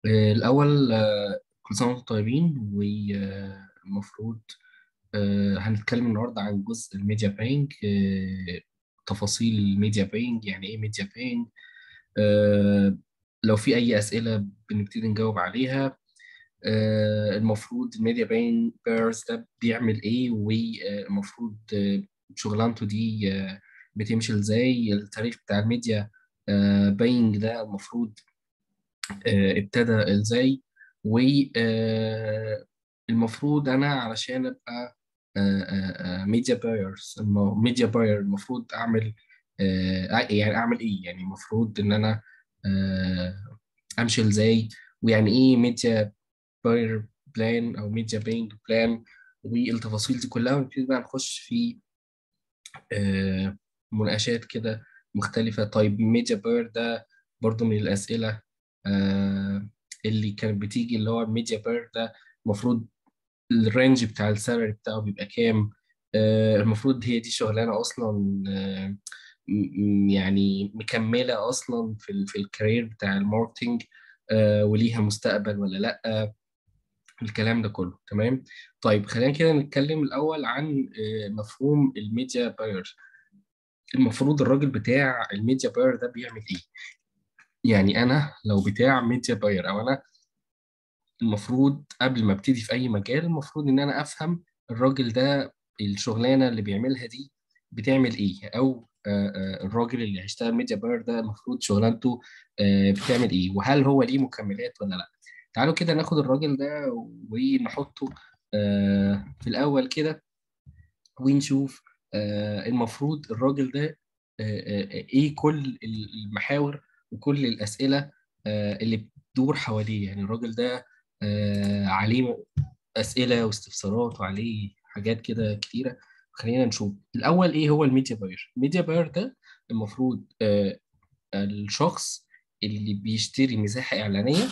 الأول كل سنة وانتم طيبين. والمفروض هنتكلم النهاردة عن جزء الميديا باينج. تفاصيل الميديا باينج، يعني إيه ميديا باينج. لو في أي أسئلة بنبتدي نجاوب عليها. المفروض الميديا بايرز ده بيعمل إيه، والمفروض شغلانته دي بتمشي إزاي. التاريخ بتاع الميديا باينج ده المفروض ابتدى ازاي. والمفروض انا علشان ابقى ميديا بايرز ميديا باير المفروض اعمل يعني اعمل ايه، يعني المفروض ان انا آه، امشي ازاي، ويعني ايه ميديا باير بلان او ميديا باينج بلان، والتفاصيل دي كلها. ونبتدي بقى نخش في مناقشات كده مختلفة. طيب ميديا باير ده برضو من الأسئلة آه، اللي كانت بتيجي، اللي هو الميديا باير ده المفروض الرينج بتاع السالري بتاعه بيبقى كام. المفروض هي دي شغلانة أصلا يعني مكملة أصلا في الكارير بتاع الماركتينج، وليها مستقبل ولا لأ. الكلام ده كله تمام. طيب خلينا كده نتكلم الأول عن مفهوم الميديا باير. المفروض الراجل بتاع الميديا باير ده بيعمل ايه؟ يعني انا لو بتاع ميديا باير، او انا المفروض قبل ما ابتدي في اي مجال المفروض ان انا افهم الراجل ده الشغلانه اللي بيعملها دي بتعمل ايه، او الراجل اللي هيشتغل ميديا باير ده المفروض شغلانته بتعمل ايه، وهل هو ليه مكملات ولا لا. تعالوا كده ناخد الراجل ده ونحطه في الاول كده، ونشوف المفروض الراجل ده ايه كل المحاور وكل الأسئلة اللي بتدور حواليه. يعني الراجل ده عليه أسئلة واستفسارات وعليه حاجات كده كتيرة. خلينا نشوف الأول إيه هو الميديا باير. الميديا باير ده المفروض الشخص اللي بيشتري مساحة إعلانية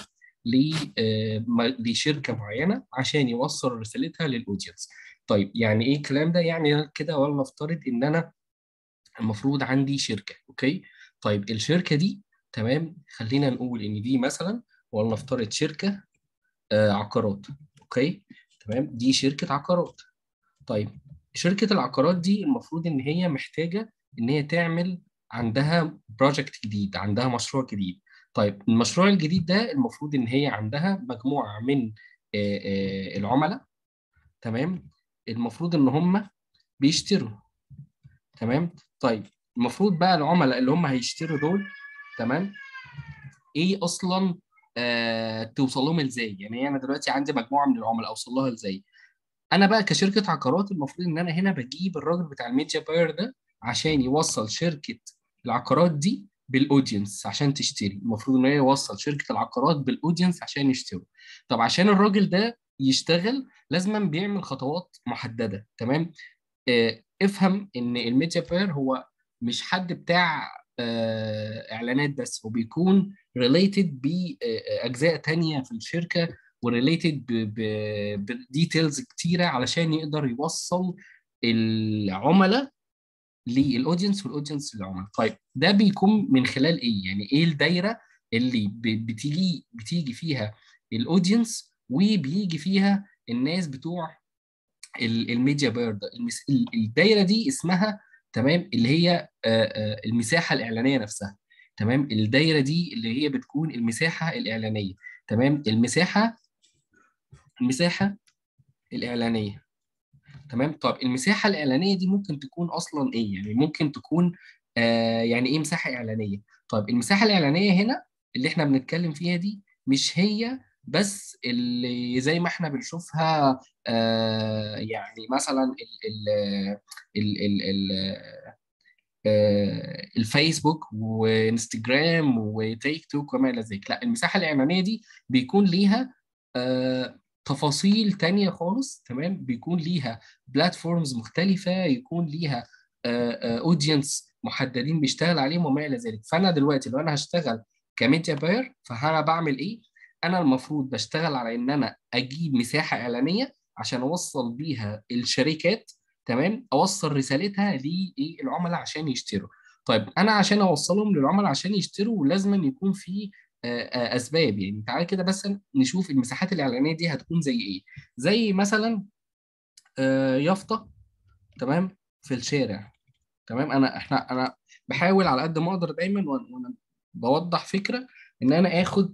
لشركة معينة عشان يوصل رسالتها للأودينس. طيب يعني إيه الكلام ده؟ يعني أنا كده ولا نفترض إن أنا المفروض عندي شركة، أوكي. طيب الشركة دي، تمام، خلينا نقول إن دي مثلا، ولا نفترض شركة عقارات، أوكي. تمام، دي شركة عقارات. طيب شركة العقارات دي المفروض إن هي محتاجة إن هي تعمل عندها بروجكت جديد، عندها مشروع جديد. طيب المشروع الجديد ده المفروض إن هي عندها مجموعة من العملاء، تمام، المفروض إن هم بيشتروا. تمام. طيب المفروض بقى العملاء اللي هم هيشتروا دول، تمام، إيه أصلا توصل لهم إزاي؟ يعني أنا دلوقتي عندي مجموعة من العملاء، أوصل لها إزاي؟ انا بقى كشركه عقارات المفروض ان انا هنا بجيب الراجل بتاع الميديا باير ده عشان يوصل شركه العقارات دي بالاودينس عشان تشتري. المفروض ان هو يوصل شركه العقارات بالاودينس عشان يشتروا. طب عشان الراجل ده يشتغل لازما بيعمل خطوات محدده، تمام. افهم ان الميديا باير هو مش حد بتاع اعلانات بس، هو بيكون ريليتد باجزاء تانية في الشركه، وريليتد بديتيلز كتيره علشان يقدر يوصل العملاء للاودينس والاودينس للعملاء. طيب ده بيكون من خلال ايه؟ يعني ايه الدايره اللي بتيجي فيها الاودينس وبيجي فيها الناس بتوع الميديا باير ده. الدايره دي اسمها، تمام، اللي هي المساحه الاعلانيه نفسها. تمام، الدايره دي اللي هي بتكون المساحه الاعلانيه. تمام، المساحه الاعلانيه. تمام. طب المساحه الاعلانيه دي ممكن تكون اصلا ايه؟ يعني ممكن تكون يعني ايه مساحه اعلانيه؟ طيب المساحه الاعلانيه هنا اللي احنا بنتكلم فيها دي مش هي بس اللي زي ما احنا بنشوفها يعني مثلا ال ال ال الفيسبوك وانستجرام وتيك توك وما الى ذلك. لا، المساحه الاعلانيه دي بيكون ليها تفاصيل تانية خالص، تمام، بيكون ليها بلاتفورمز مختلفه، يكون ليها اودينس محددين بيشتغل عليهم وما الى ذلك. فانا دلوقتي لو انا هشتغل كميديا باير فانا بعمل ايه؟ انا المفروض بشتغل على ان انا اجيب مساحه اعلانيه عشان اوصل بيها الشركات، تمام، اوصل رسالتها للعملاء عشان يشتروا. طيب انا عشان اوصلهم للعملاء عشان يشتروا لازم يكون في اسباب. يعني تعالى كده بس نشوف المساحات الاعلانيه دي هتكون زي ايه. زي مثلا يافطه، تمام، في الشارع. تمام، انا بحاول على قد ما اقدر دايما وانا بوضح فكره ان انا اخد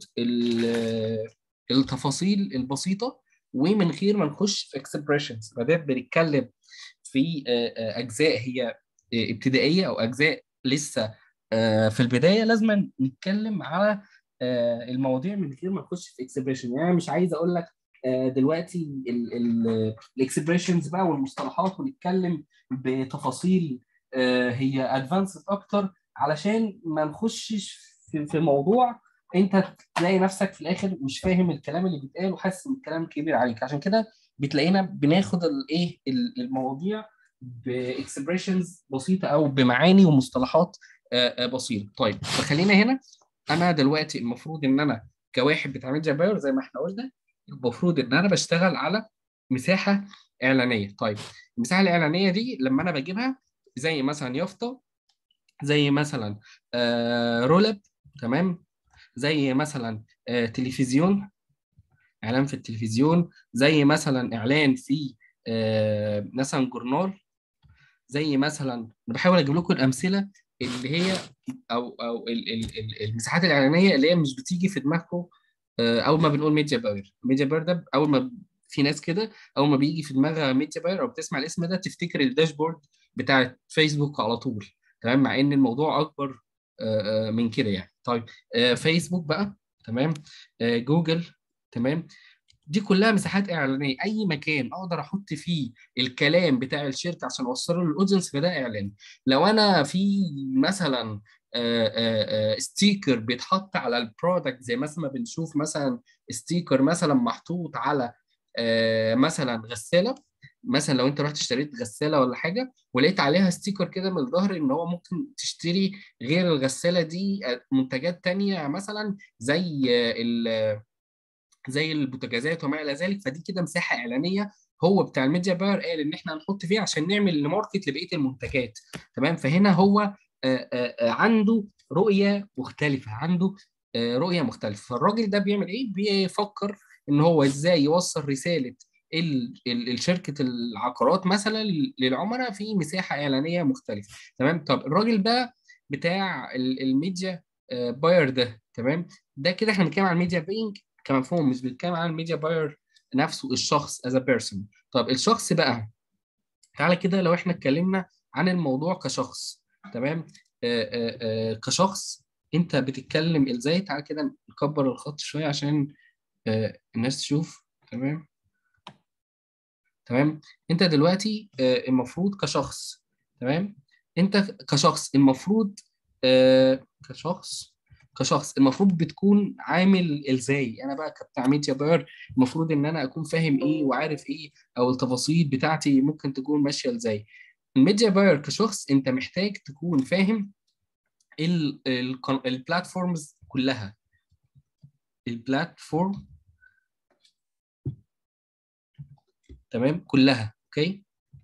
التفاصيل البسيطه، ومن غير ما نخش في اكسبريشنز. بدأت بنتكلم في اجزاء هي ابتدائيه، او اجزاء لسه في البدايه. لازم نتكلم على المواضيع من غير ما نخش في اكسبريشن. يعني أنا مش عايز اقول لك دلوقتي الاكسبريشنز بقى والمصطلحات، ونتكلم بتفاصيل هي ادفانسد اكتر، علشان ما نخشش في موضوع انت تلاقي نفسك في الاخر مش فاهم الكلام اللي بيتقال وحاسس ان الكلام كبير عليك. عشان كده بتلاقينا بناخد الايه المواضيع باكسبريشنز بسيطه، او بمعاني ومصطلحات بسيطه. طيب فخلينا هنا. انا دلوقتي المفروض ان انا كواحد بتاع ميديا باير زي ما احنا قلنا، المفروض ان انا بشتغل على مساحه اعلانيه. طيب المساحه الاعلانيه دي لما انا بجيبها، زي مثلا يافطه، زي مثلا رول اب، تمام، زي مثلا تلفزيون، اعلان في التلفزيون، زي مثلا اعلان في مثلا جورنال، زي مثلا انا بحاول اجيب لكم الامثله اللي هي او المساحات الاعلانيه اللي هي مش بتيجي في دماغكم اول ما بنقول ميديا باير. ميديا باير ده اول ما في ناس كده اول ما بيجي في دماغها ميديا باير او بتسمع الاسم ده تفتكر الداشبورد بتاعت فيسبوك على طول. تمام، مع ان الموضوع اكبر من كده يعني. طيب فيسبوك بقى، تمام، جوجل، تمام، دي كلها مساحات اعلانيه. اي مكان اقدر احط فيه الكلام بتاع الشركه عشان اوصله للاودينس فده اعلان. لو انا في مثلا ستيكر بيتحط على البرودكت، زي مثلا ما بنشوف مثلا ستيكر مثلا محطوط على مثلا غساله. مثلا لو انت رحت اشتريت غساله ولا حاجه ولقيت عليها ستيكر كده من الظهر ان هو ممكن تشتري غير الغساله دي منتجات تانية، مثلا زي البوتاجازات وما الى ذلك، فدي كده مساحه اعلانيه. هو بتاع الميديا باير قال ان احنا هنحط فيها عشان نعمل ماركت لبقيه المنتجات. تمام، فهنا هو عنده رؤيه مختلفه، عنده رؤيه مختلفه. فالراجل ده بيعمل ايه؟ بيفكر ان هو ازاي يوصل رساله الشركه العقارات مثلا للعملاء في مساحه اعلانيه مختلفه. تمام، طب الراجل ده بتاع الميديا باير ده، تمام، ده كده احنا بنتكلم عن الميديا باينج كمفهوم، مش بنتكلم عن الميديا باير نفسه، الشخص as a person. طب الشخص بقى، تعالى كده لو احنا اتكلمنا عن الموضوع كشخص، تمام، كشخص انت بتتكلم ازاي. تعالى كده نكبر الخط شوية عشان الناس تشوف. تمام، تمام، انت دلوقتي المفروض كشخص، تمام، انت كشخص المفروض كشخص المفروض بتكون عامل ازاي. انا بقى كبتاع ميديا باير المفروض ان انا اكون فاهم ايه وعارف ايه، او التفاصيل بتاعتي ممكن تكون ماشيه ازاي. الميديا باير كشخص انت محتاج تكون فاهم البلاتفورمز كلها. البلاتفورم، تمام، كلها. اوكي،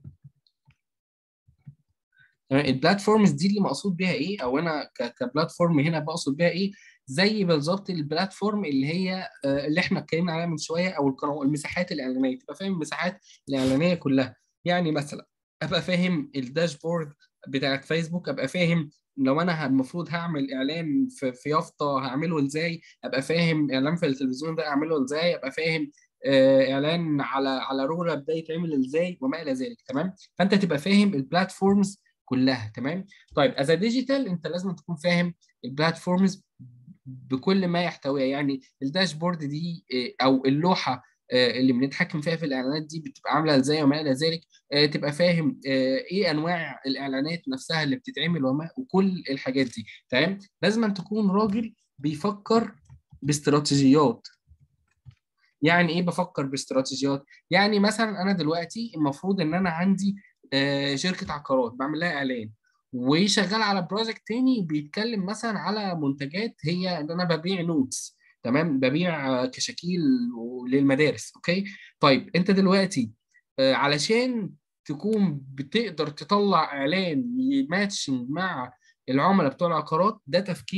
تمام. البلاتفورمز دي اللي مقصود بيها ايه، او انا كبلاتفورم هنا بقصد بيها ايه؟ زي بالظبط البلاتفورم اللي هي اللي احنا اتكلمنا عليها من شويه، او المساحات الاعلانيه. تبقى فاهم المساحات الاعلانيه كلها. يعني مثلا ابقى فاهم الداشبورد بتاعت فيسبوك، ابقى فاهم لو انا المفروض هعمل اعلان في يافطه هعمله ازاي، ابقى فاهم اعلان في التلفزيون ده اعمله ازاي، ابقى فاهم اعلان على رورا ده يتعمل ازاي وما الى ذلك. تمام، فانت تبقى فاهم البلاتفورمز كلها. تمام، طيب از ديجيتال انت لازم تكون فاهم البلاتفورمز بكل ما يحتويها. يعني الداشبورد دي او اللوحه اللي بنتحكم فيها في الاعلانات دي بتبقى عامله ازاي وما الى ذلك. تبقى فاهم ايه انواع الاعلانات نفسها اللي بتتعمل وكل الحاجات دي. تمام، لازم أن تكون راجل بيفكر باستراتيجيات. يعني ايه بفكر باستراتيجيات؟ يعني مثلا انا دلوقتي المفروض ان انا عندي شركه عقارات بعمل لها اعلان، وشغال على بروجكت تاني بيتكلم مثلا على منتجات، هي ان انا ببيع نوتس، تمام، ببيع كشاكيل للمدارس. اوكي، طيب انت دلوقتي علشان تكون بتقدر تطلع اعلان يماتشنج مع العملاء بتوع العقارات، ده تفكير.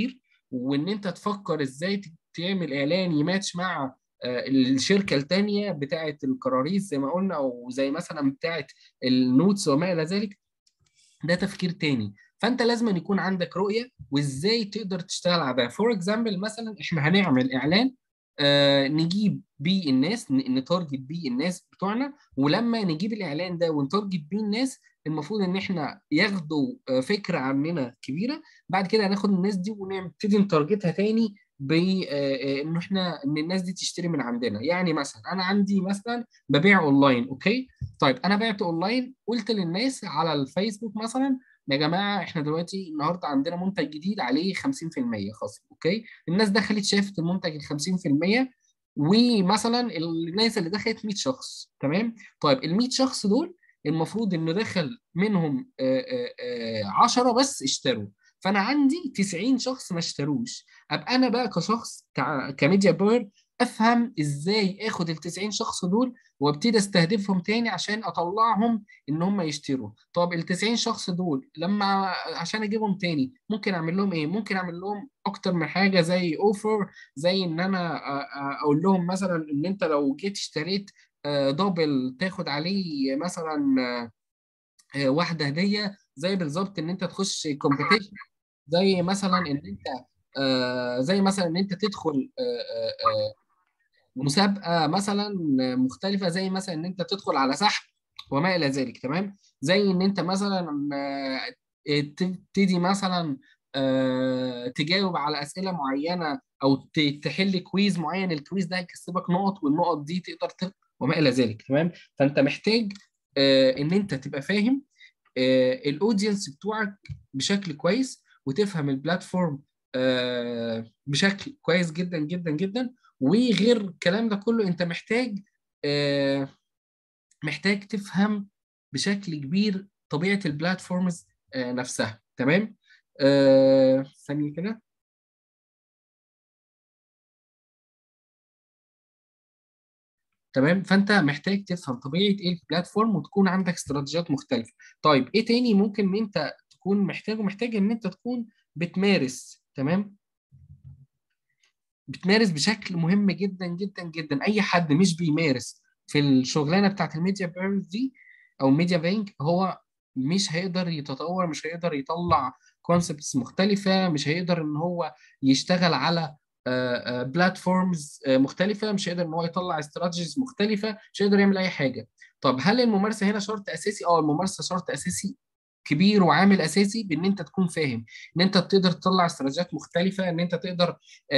وان انت تفكر ازاي تعمل اعلان يماتش مع الشركه الثانيه بتاعه الكراريس زي ما قلنا، او زي مثلا بتاعه النوتس وما الى ذلك. ده تفكير تاني. فانت لازم أن يكون عندك رؤيه وازاي تقدر تشتغل على ده. فور اكزامبل مثلا احنا هنعمل اعلان نجيب بيه الناس، نتارجت بيه الناس بتوعنا، ولما نجيب الاعلان ده ونتارجت بيه الناس المفروض ان احنا ياخدوا فكره عننا كبيره. بعد كده هناخد الناس دي ونبتدي نتارجتها تاني ان احنا ان الناس دي تشتري من عندنا. يعني مثلا انا عندي مثلا ببيع اونلاين، اوكي. طيب انا بعت اونلاين، قلت للناس على الفيسبوك مثلا يا جماعه احنا دلوقتي النهارده عندنا منتج جديد عليه 50% خصم، اوكي. الناس دخلت شافت المنتج ال 50%، ومثلا الناس اللي دخلت 100 شخص، تمام. طيب ال 100 شخص دول المفروض انه دخل منهم 10 بس اشتروا، فانا عندي 90 شخص ما اشتروش. ابقى انا بقى كشخص كميديا باير افهم ازاي اخد ال 90 شخص دول وابتدي استهدفهم تاني عشان اطلعهم ان هم يشتروا. طب ال 90 شخص دول لما عشان اجيبهم تاني ممكن اعمل لهم ايه؟ ممكن اعمل لهم اكتر من حاجه زي اوفر، زي ان انا اقول لهم مثلا ان انت لو جيت اشتريت دبل تاخد عليه مثلا واحده هديه، زي بالظبط ان انت تخش كومبيتيشن، زي مثلا ان انت زي مثلا ان انت تدخل مسابقه مثلا مختلفه، زي مثلا ان انت تدخل على سحب وما الى ذلك، تمام. زي ان انت مثلا تبتدي مثلا تجاوب على اسئله معينه او تحل كويز معين، الكويز ده هيكسبك نقط والنقط دي تقدر وما الى ذلك، تمام. فانت محتاج ان انت تبقى فاهم الاودينس بتوعك بشكل كويس، وتفهم البلاتفورم بشكل كويس جدا جدا جدا. وغير الكلام ده كله انت محتاج تفهم بشكل كبير طبيعة البلاتفورمز نفسها، تمام. ثانية كده. تمام، فانت محتاج تفهم طبيعة ايه البلاتفورم وتكون عندك استراتيجيات مختلفة. طيب ايه تاني ممكن ان انت تكون محتاجه؟ محتاج ان انت تكون بتمارس، تمام. بتمارس بشكل مهم جدا جدا جدا. اي حد مش بيمارس في الشغلانه بتاعت الميديا بيرنز دي او ميديا بانك، هو مش هيقدر يتطور، مش هيقدر يطلع كونسبتس مختلفه، مش هيقدر ان هو يشتغل على بلاتفورمز مختلفه، مش هيقدر ان هو يطلع استراتيجيز مختلفه، مش هيقدر يعمل اي حاجه. طب هل الممارسه هنا شرط اساسي؟ اه، الممارسه شرط اساسي كبير وعامل اساسي بان انت تكون فاهم ان انت تقدر تطلع استراتيجيات مختلفه، ان انت تقدر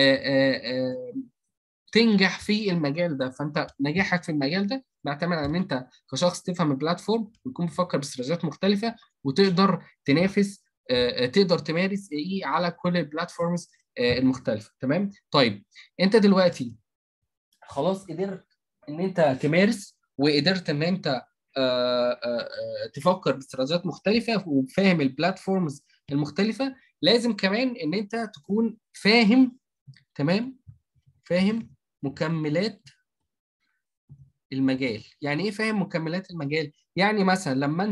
تنجح في المجال ده. فانت نجاحك في المجال ده بيعتمد على ان انت كشخص تفهم البلاتفورم وتكون بتفكر باستراتيجيات مختلفه وتقدر تنافس، تقدر تمارس ايه على كل البلاتفورمز المختلفه، تمام. طيب انت دلوقتي خلاص قدرت ان انت تمارس وقدرت ان انت تفكر باستراتيجيات مختلفه وفاهم البلاتفورمز المختلفه. لازم كمان ان انت تكون فاهم، تمام، فاهم مكملات المجال. يعني ايه فاهم مكملات المجال؟ يعني مثلا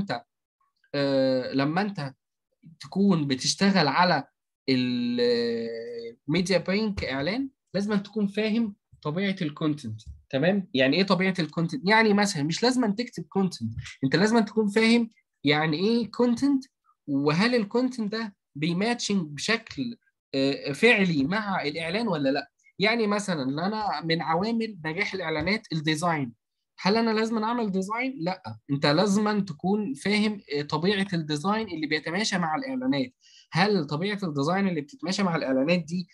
لما انت تكون بتشتغل على الميديا باينج كاعلان، لازم أن تكون فاهم طبيعه الكونتنت، تمام. يعني ايه طبيعه الكونتنت؟ يعني مثلا مش لازم أن تكتب كونتنت، انت لازم أن تكون فاهم يعني ايه كونتنت، وهل الكونتنت ده بيماتشنج بشكل فعلي مع الاعلان ولا لا. يعني مثلا انا من عوامل نجاح الاعلانات الديزاين. هل انا لازم اعمل ديزاين؟ لا، انت لازم تكون فاهم طبيعه الديزاين اللي بيتماشى مع الاعلانات. هل طبيعه الديزاين اللي بتتماشى مع الاعلانات دي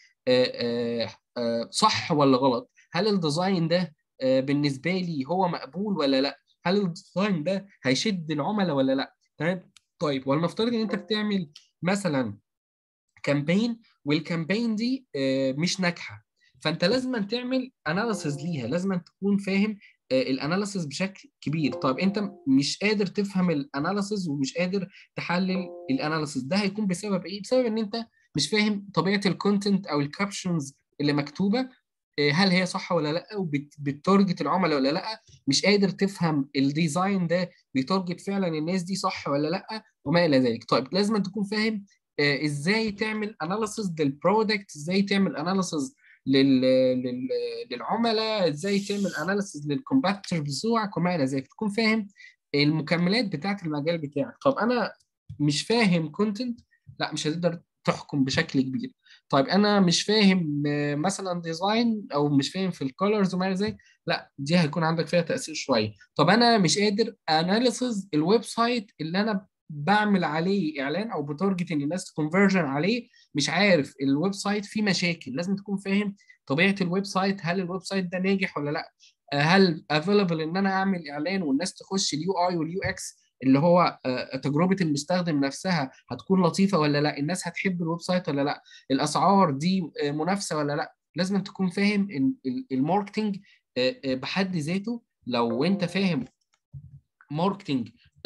صح ولا غلط؟ هل الديزاين ده بالنسبه لي هو مقبول ولا لا؟ هل الديزاين ده هيشد العملاء ولا لا؟ تمام. طيب ولنفترض ان انت بتعمل مثلا كامبين، والكامبين دي مش ناجحه، فانت لازم تعمل اناليسز ليها، لازم تكون فاهم الاناليسز بشكل كبير. طيب انت مش قادر تفهم الاناليسز ومش قادر تحلل الاناليسز، ده هيكون بسبب ايه؟ بسبب ان انت مش فاهم طبيعه الكونتنت او الكابشنز اللي مكتوبه، هل هي صح ولا لا، وبتارجت العملاء ولا لا. مش قادر تفهم الديزاين ده بيتارجت فعلا الناس دي صح ولا لا، وما الى ذلك. طيب لازم تكون فاهم ازاي تعمل اناليسز للبرودكت، ازاي تعمل اناليسز لل... للعملاء، ازاي تعمل اناليسز للكومباتيتور بتوعك وما الى ذلك، تكون فاهم المكملات بتاعت المجال بتاعك. طب انا مش فاهم كونتنت، لا مش هتقدر تحكم بشكل كبير. طيب انا مش فاهم مثلا ديزاين، او مش فاهم في الكولرز وما الى ذلك، لا دي هيكون عندك فيها تأثير شويه. طب انا مش قادر اناليسز الويب سايت اللي انا بعمل عليه اعلان او بتارجت ان الناس تكونفرجن عليه، مش عارف الويب سايت فيه مشاكل، لازم تكون فاهم طبيعه الويب سايت، هل الويب سايت ده ناجح ولا لا، هل افيلبل ان انا اعمل اعلان والناس تخش اليو اي واليو اكس اللي هو تجربه المستخدم نفسها هتكون لطيفه ولا لا، الناس هتحب الويب سايت ولا لا، الاسعار دي منافسه ولا لا. لازم تكون فاهم الماركتنج بحد ذاته. لو انت فاهم ماركتنج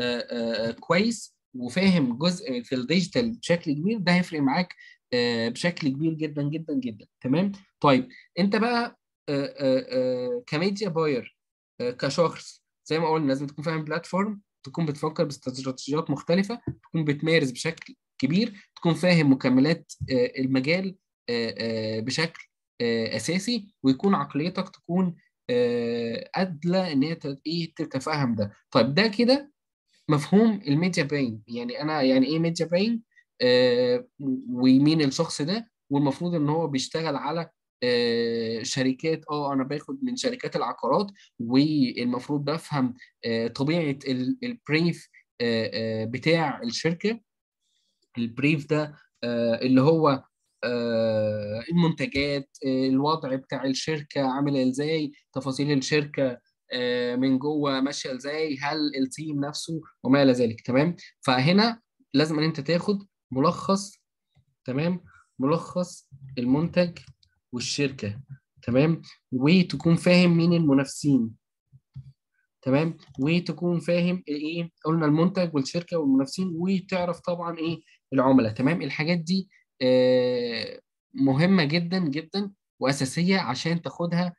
كويس وفاهم جزء في الديجيتال بشكل كبير، ده هيفرق معاك بشكل كبير جدا جدا جدا. تمام. طيب انت بقى كميديا باير، كشخص زي ما قلنا لازم تكون فاهم بلاتفورم، تكون بتفكر باستراتيجيات مختلفة، تكون بتمارس بشكل كبير، تكون فاهم مكملات المجال بشكل أساسي، ويكون عقليتك تكون قادلة إن هي إيه تتفهم ده. طيب ده كده مفهوم الميديا باين. يعني أنا يعني إيه ميديا باين، ومين الشخص ده، والمفروض إن هو بيشتغل على شركات، انا باخد من شركات العقارات، والمفروض بفهم طبيعة البريف بتاع الشركة. البريف ده اللي هو المنتجات، الوضع بتاع الشركة عامل ازاي، تفاصيل الشركة من جوه ماشية ازاي، هل التيم نفسه وما الى ذلك. تمام. فهنا لازم ان انت تاخد ملخص، تمام، ملخص المنتج والشركة، تمام، وتكون فاهم مين المنافسين، تمام، وتكون فاهم ايه، قلنا المنتج والشركه والمنافسين، وتعرف طبعا ايه العملاء. تمام. الحاجات دي مهمه جدا جدا واساسيه عشان تاخدها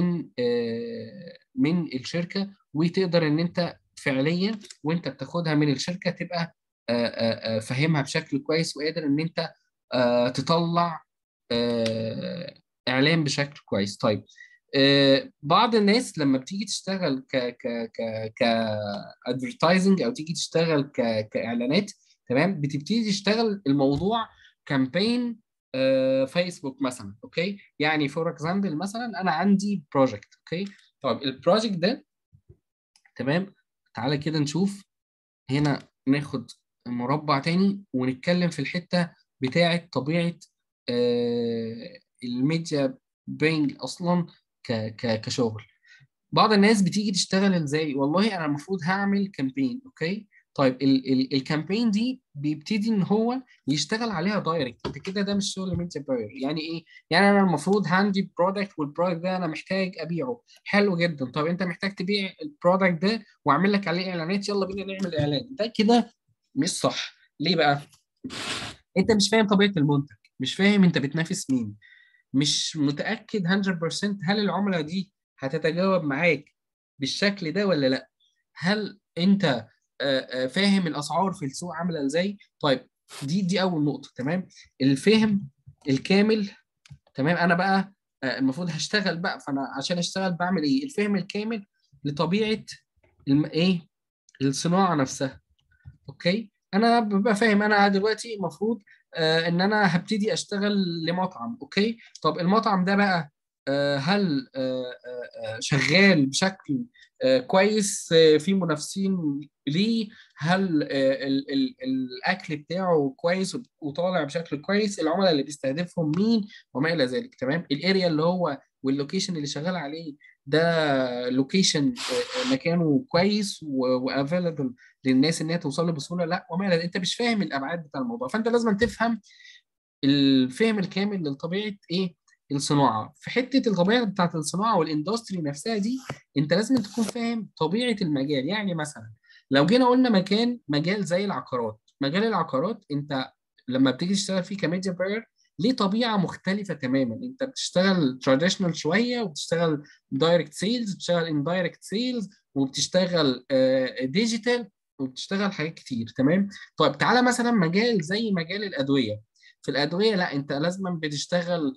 من الشركه، وتقدر ان انت فعليا وانت بتاخدها من الشركه تبقى فاهمها بشكل كويس، وقادر ان انت تطلع اعلان بشكل كويس. طيب بعض الناس لما بتيجي تشتغل ك ادفرتايزنج، او تيجي تشتغل كاعلانات، تمام، بتبتدي تشتغل الموضوع كامبين فيسبوك مثلا. اوكي، يعني فور اكزامبل مثلا انا عندي بروجكت. اوكي، طيب البروجكت ده، تمام، تعالى كده نشوف هنا، ناخد مربع تاني ونتكلم في الحتة بتاعة طبيعة الميديا بينج اصلا كشغل. بعض الناس بتيجي تشتغل ازاي، والله انا المفروض هعمل كامبين. اوكي، طيب الكامبين دي بيبتدي ان هو يشتغل عليها دايركت. انت كده ده مش شغل ميديا باير. يعني ايه؟ يعني انا المفروض عندي برودكت، والبرودكت ده انا محتاج ابيعه. حلو جدا. طب انت محتاج تبيع البرودكت ده واعمل لك عليه اعلانات، يلا بينا نعمل اعلان. ده كده مش صح. ليه بقى؟ انت مش فاهم طبيعة المنتج، مش فاهم انت بتنافس مين، مش متأكد 100% هل العملة دي هتتجاوب معاك بالشكل ده ولا لا، هل انت فاهم الاسعار في السوق عامله ازاي. طيب دي اول نقطه. تمام. الفهم الكامل. تمام. انا بقى المفروض هشتغل بقى، فانا عشان اشتغل بعمل ايه؟ الفهم الكامل لطبيعه ايه الصناعه نفسها. اوكي، انا ببقى فاهم انا دلوقتي المفروض ان انا هبتدي اشتغل لمطعم. اوكي، طب المطعم ده بقى هل شغال بشكل كويس، في منافسين ليه، هل الاكل بتاعه كويس وطالع بشكل كويس، العملاء اللي بيستهدفهم مين وما الى ذلك. تمام. الاريا اللي هو واللوكيشن اللي شغال عليه ده لوكيشن مكانه كويس وافيلبل للناس ان هي توصل له بسهوله، لا وما الى ذلك. انت مش فاهم الابعاد بتاع الموضوع، فانت لازم تفهم الفهم الكامل لطبيعه ايه الصناعه. في حته الطبيعه بتاعت الصناعه والاندستري نفسها دي، انت لازم تكون فاهم طبيعه المجال. يعني مثلا لو جينا قلنا مجال زي العقارات، مجال العقارات انت لما بتيجي تشتغل فيه كميديا باير ليه طبيعه مختلفه تماما. انت بتشتغل تراديشنال شويه، وبتشتغل دايركت سيلز، بتشتغل اندايركت سيلز، وبتشتغل ديجيتال، وبتشتغل حاجات كتير. تمام. طيب تعالى مثلا مجال زي مجال الادويه. في الادويه لا، انت لازما بتشتغل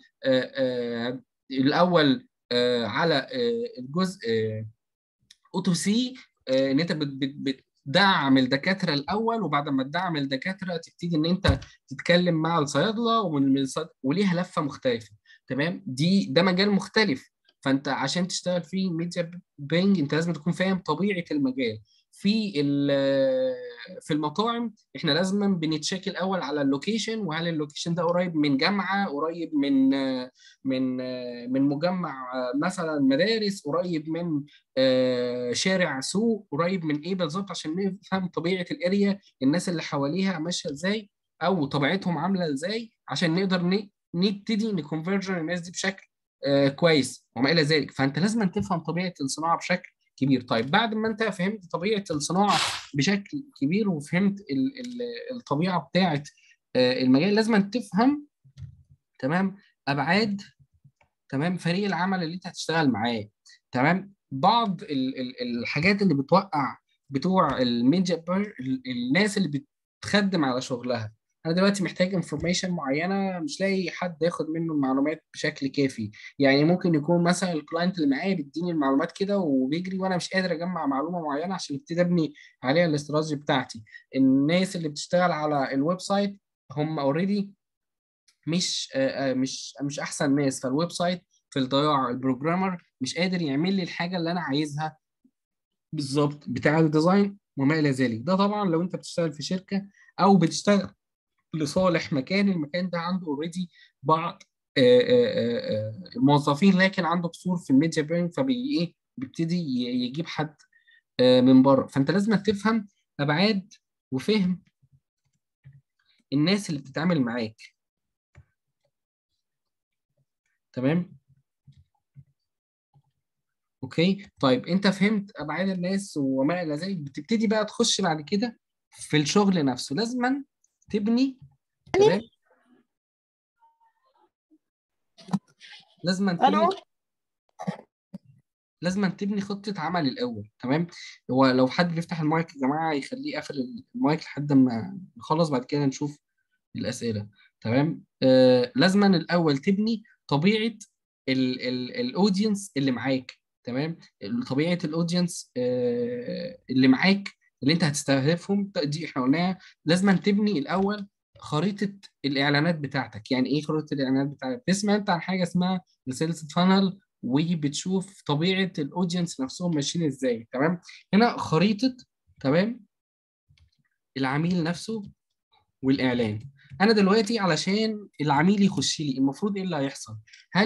الاول على الجزء او تو سي، ان انت بتدعم الدكاتره الاول، وبعد ما تدعم الدكاتره تبتدي ان انت تتكلم مع الصيادله، وليها لفه مختلفه. تمام. ده مجال مختلف. فانت عشان تشتغل في ميديا بينج انت لازم تكون فاهم طبيعه المجال. في المطاعم احنا لازم بنتشيك الاول على اللوكيشن، وهل اللوكيشن ده قريب من جامعه، قريب من مجمع مثلا مدارس، قريب من شارع سوق، قريب من ايه بالظبط، عشان نفهم طبيعه الاريا، الناس اللي حواليها ماشيه ازاي او طبيعتهم عامله ازاي، عشان نقدر نبتدي نكونفرجن الناس دي بشكل كويس وما الى ذلك. فانت لازم تفهم طبيعه الصناعه بشكل كبير. طيب بعد ما انت فهمت طبيعه الصناعه بشكل كبير، وفهمت الطبيعه بتاعه المجال، لازم تفهم تمام ابعاد تمام فريق العمل اللي انت هتشتغل معاه. تمام. بعض الحاجات اللي بتوقع بتوع الميديا الناس اللي بتخدم على شغلها. انا دلوقتي محتاج انفورميشن معينه، مش لاقي حد ياخد منه المعلومات بشكل كافي. يعني ممكن يكون مثلا الكلاينت اللي معايا بيديني المعلومات كده وبيجري، وانا مش قادر اجمع معلومه معينه عشان ابتدي ابني عليها الاستراتيجي بتاعتي. الناس اللي بتشتغل على الويب سايت هم اوريدي مش احسن ناس، فالويب سايت في الضياع. البروجرامر مش قادر يعمل لي الحاجه اللي انا عايزها بالظبط بتاع الديزاين وما الى ذلك. ده طبعا لو انت بتشتغل في شركه او بتشتغل لصالح مكان، المكان ده عنده اوريدي بعض الموظفين، لكن عنده قصور في الميديا بيرنج، فبي ايه بيبتدي يجيب حد من بره. فانت لازم تفهم ابعاد وفهم الناس اللي بتتعامل معاك. تمام. اوكي. طيب انت فهمت ابعاد الناس وما الى ذلك، بتبتدي بقى تخش بعد كده في الشغل نفسه. لازما تبني. تمام. لازما الو. تبني لازما تبني خطة عمل الأول. تمام. هو لو حد بيفتح المايك يا جماعة يخليه قافل المايك لحد ما نخلص، بعد كده نشوف الأسئلة. تمام. لازما الأول تبني طبيعة الأودينس اللي معاك. تمام. طبيعة الأودينس اللي معاك اللي أنت هتستهدفهم دي احنا قلناها. لازما تبني الأول خريطة الإعلانات بتاعتك. يعني إيه خريطة الإعلانات بتاعتك؟ تسمع أنت عن حاجة اسمها السيلز فانل، وبتشوف طبيعة الأودينس نفسهم ماشيين إزاي. تمام. هنا خريطة تمام العميل نفسه والاعلان. انا دلوقتي علشان العميل يخش لي المفروض ايه اللي هيحصل؟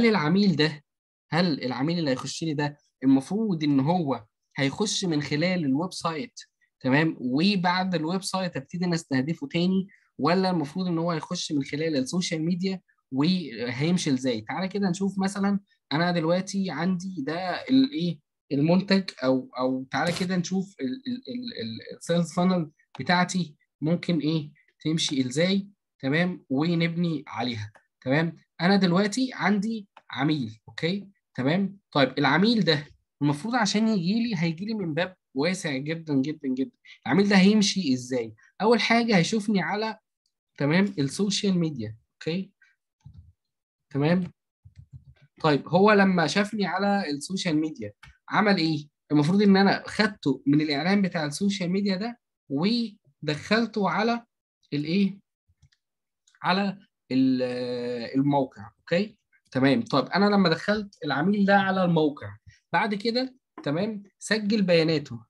هل العميل اللي هيخش لي ده المفروض ان هو هيخش من خلال الويب سايت، تمام، وبعد الويب سايت ابتدي انا استهدفه تاني، ولا المفروض ان هو هيخش من خلال السوشيال ميديا؟ وهيمشي ازاي؟ تعالى كده نشوف. مثلا انا دلوقتي عندي ده الايه المنتج، او تعالى كده نشوف السيلز فانل بتاعتي ممكن ايه تمشي ازاي. تمام. ونبني عليها. تمام. انا دلوقتي عندي عميل. اوكي. تمام. طيب العميل ده المفروض عشان هيجي لي من باب واسع جدا جدا جدا. العميل ده هيمشي ازاي؟ اول حاجه هيشوفني على تمام السوشيال ميديا. اوكي. تمام. طيب هو لما شافني على السوشيال ميديا عمل ايه؟ المفروض ان انا خدته من الاعلان بتاع السوشيال ميديا ده ودخلته على الايه على الموقع. اوكي. تمام. طيب انا لما دخلت العميل ده على الموقع بعد كده تمام سجل بياناته.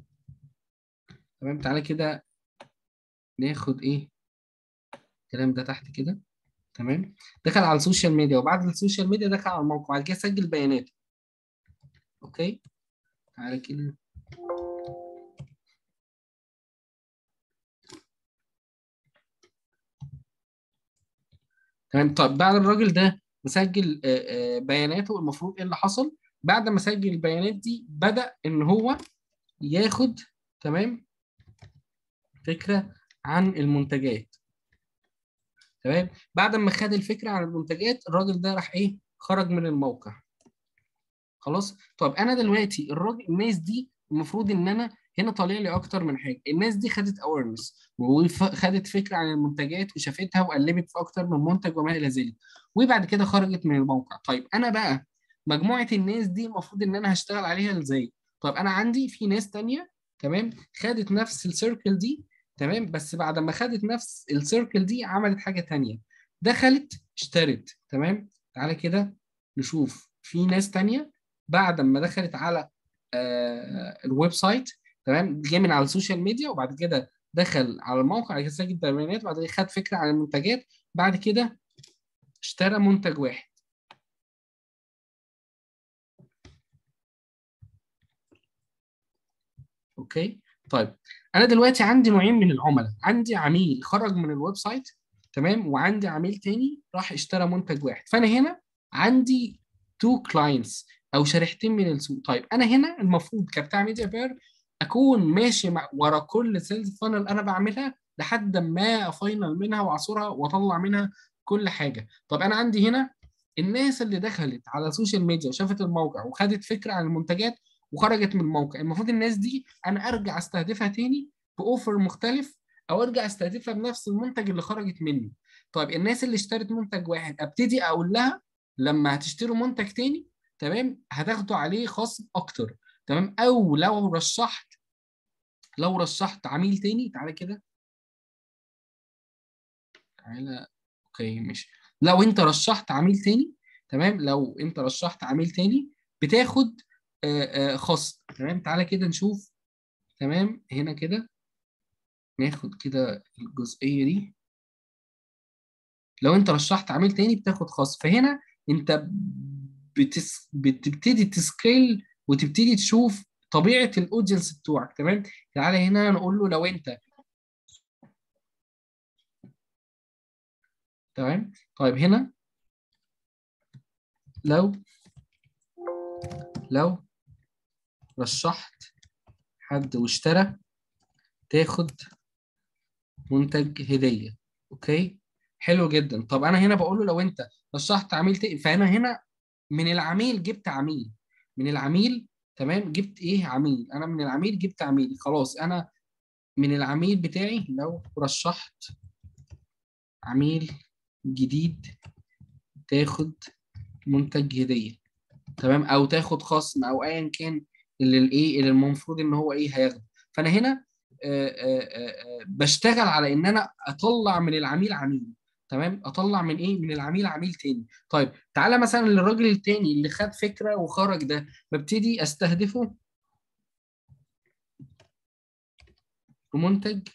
تمام. تعالى كده ناخد ايه الكلام ده تحت كده. تمام. دخل على السوشيال ميديا، وبعد السوشيال ميديا دخل على الموقع، بعد كده سجل بياناته. اوكي. تعالى كده. تمام. طيب بعد الراجل ده مسجل بياناته، المفروض ايه اللي حصل؟ بعد ما سجل البيانات دي بدأ ان هو ياخد تمام فكرة عن المنتجات. تمام. بعد ما خد الفكرة عن المنتجات الراجل ده راح ايه خرج من الموقع. خلاص. طب انا دلوقتي الراجل الناس دي المفروض ان انا هنا طالع لي اكتر من حاجه. الناس دي خدت اويرنس وخدت فكره عن المنتجات وشافتها وقلبت في اكتر من منتج وما الى ذلك، وبعد كده خرجت من الموقع. طيب انا بقى مجموعه الناس دي المفروض ان انا هشتغل عليها ازاي؟ طيب انا عندي في ناس تانية تمام خدت نفس السيركل دي تمام، بس بعد ما خدت نفس السيركل دي عملت حاجه تانية، دخلت اشترت. تمام، تعالى كده نشوف في ناس تانية بعد ما دخلت على الويب سايت تمام، جه من على السوشيال ميديا وبعد كده دخل على الموقع، بعد كده سجل بيانات، بعد كده خد فكره عن المنتجات، بعد كده اشترى منتج واحد. اوكي. طيب انا دلوقتي عندي نوعين من العملاء، عندي عميل خرج من الويب سايت تمام، وعندي عميل تاني راح اشترى منتج واحد. فانا هنا عندي تو كلاينتس او شريحتين من السوق. طيب انا هنا المفروض كبتاع ميديا بير اكون ماشي ورا كل سيلز فانل انا بعملها لحد ما افاينل منها واعصرها واطلع منها كل حاجه. طب انا عندي هنا الناس اللي دخلت على السوشيال ميديا وشافت الموقع وخدت فكره عن المنتجات وخرجت من الموقع، المفروض الناس دي انا ارجع استهدفها تاني باوفر مختلف، او ارجع استهدفها بنفس المنتج اللي خرجت مني. طيب الناس اللي اشترت منتج واحد ابتدي اقول لها لما هتشتروا منتج تاني تمام هتاخدوا عليه خصم اكتر. تمام، او لو رشحت عميل تاني، تعالى كده تعالى. اوكي ماشي. لو انت رشحت عميل تاني تمام، لو انت رشحت عميل تاني بتاخد خصم. تمام، تعالى كده نشوف. تمام، هنا كده ناخد كده الجزئية دي. لو انت رشحت عميل تاني بتاخد خصم، فهنا انت بتبتدي تسكيل وتبتدي تشوف طبيعة الاودينس بتوعك. تمام، تعالى هنا نقول له لو انت تمام. طيب هنا لو لو رشحت حد واشترى تاخد منتج هدية. اوكي، حلو جدا. طب انا هنا بقول له لو انت رشحت عميل تاني، فانا هنا من العميل جبت عميل، من العميل تمام جبت ايه عميل، انا من العميل جبت عميل. خلاص انا من العميل بتاعي لو رشحت عميل جديد تاخد منتج هدية تمام، او تاخد خصم او ايا كان اللي المفروض ان هو ايه هياخده. فانا هنا بشتغل على ان انا اطلع من العميل عميل. تمام، اطلع من ايه من العميل عميل تاني. طيب تعالى مثلا للراجل التاني اللي خد فكرة وخرج ده، ببتدي استهدفه بمنتج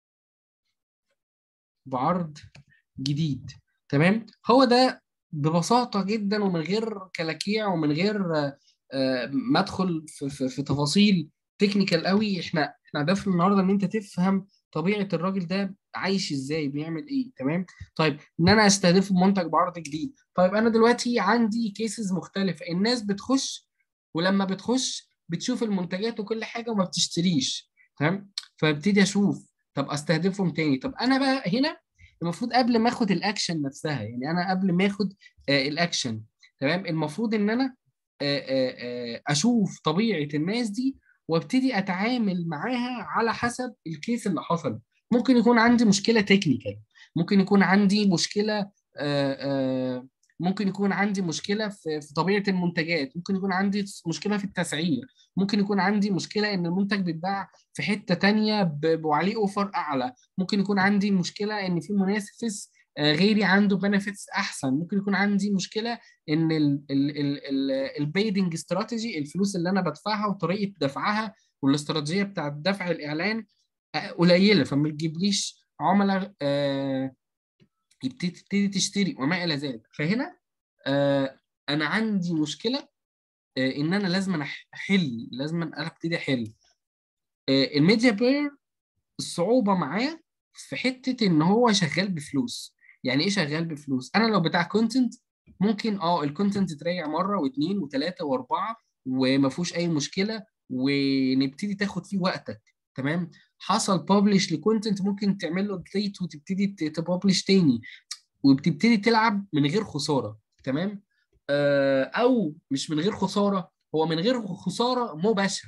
بعرض جديد. تمام، هو ده ببساطة جدا ومن غير كلاكيع ومن غير ما ادخل في تفاصيل تكنيكال قوي. احنا هدفنا النهارده ان انت تفهم طبيعة الراجل ده عايش ازاي بيعمل ايه. تمام، طيب ان انا استهدفه بمنتج بعرض جديد. طيب انا دلوقتي عندي كيسز مختلفة، الناس بتخش ولما بتخش بتشوف المنتجات وكل حاجة وما بتشتريش. تمام، فابتدي اشوف طب استهدفهم تاني. طب انا بقى هنا المفروض قبل ما اخد الاكشن نفسها، يعني انا قبل ما اخد الاكشن تمام المفروض ان انا اشوف طبيعة الناس دي وابتدي اتعامل معاها على حسب الكيس اللي حصل. ممكن يكون عندي مشكلة تكنيكال، ممكن يكون عندي مشكلة آه، آه، ممكن يكون عندي مشكلة في طبيعة المنتجات، ممكن يكون عندي مشكلة في التسعير، ممكن يكون عندي مشكلة ان المنتج بيتباع في حتة تانية وعليه اوفر اعلى، ممكن يكون عندي مشكلة ان في منافس غيري عنده بنفيتس احسن، ممكن يكون عندي مشكلة ان البيدنج استراتيجي الفلوس اللي انا بدفعها وطريقة دفعها والاستراتيجية بتاعت دفع الاعلان قليلة فما تجيبليش عملاء تبتدي تشتري وما الى ذلك. فهنا انا عندي مشكلة ان انا لازم انا ابتدي احل. الميديا بير الصعوبة معاه في حتة إن هو شغال بفلوس. يعني إيه شغال بفلوس؟ أنا لو بتاع كونتنت ممكن الكونتنت يتراجع مرة واثنين وثلاثة وأربعة وما فيهوش أي مشكلة ونبتدي تاخد فيه وقتك. تمام، حصل بابلش لكونتنت ممكن تعمل له ديليت وتبتدي تبابلش تاني وبتبتدي تلعب من غير خسارة. تمام، أو مش من غير خسارة، هو من غير خسارة مباشرة.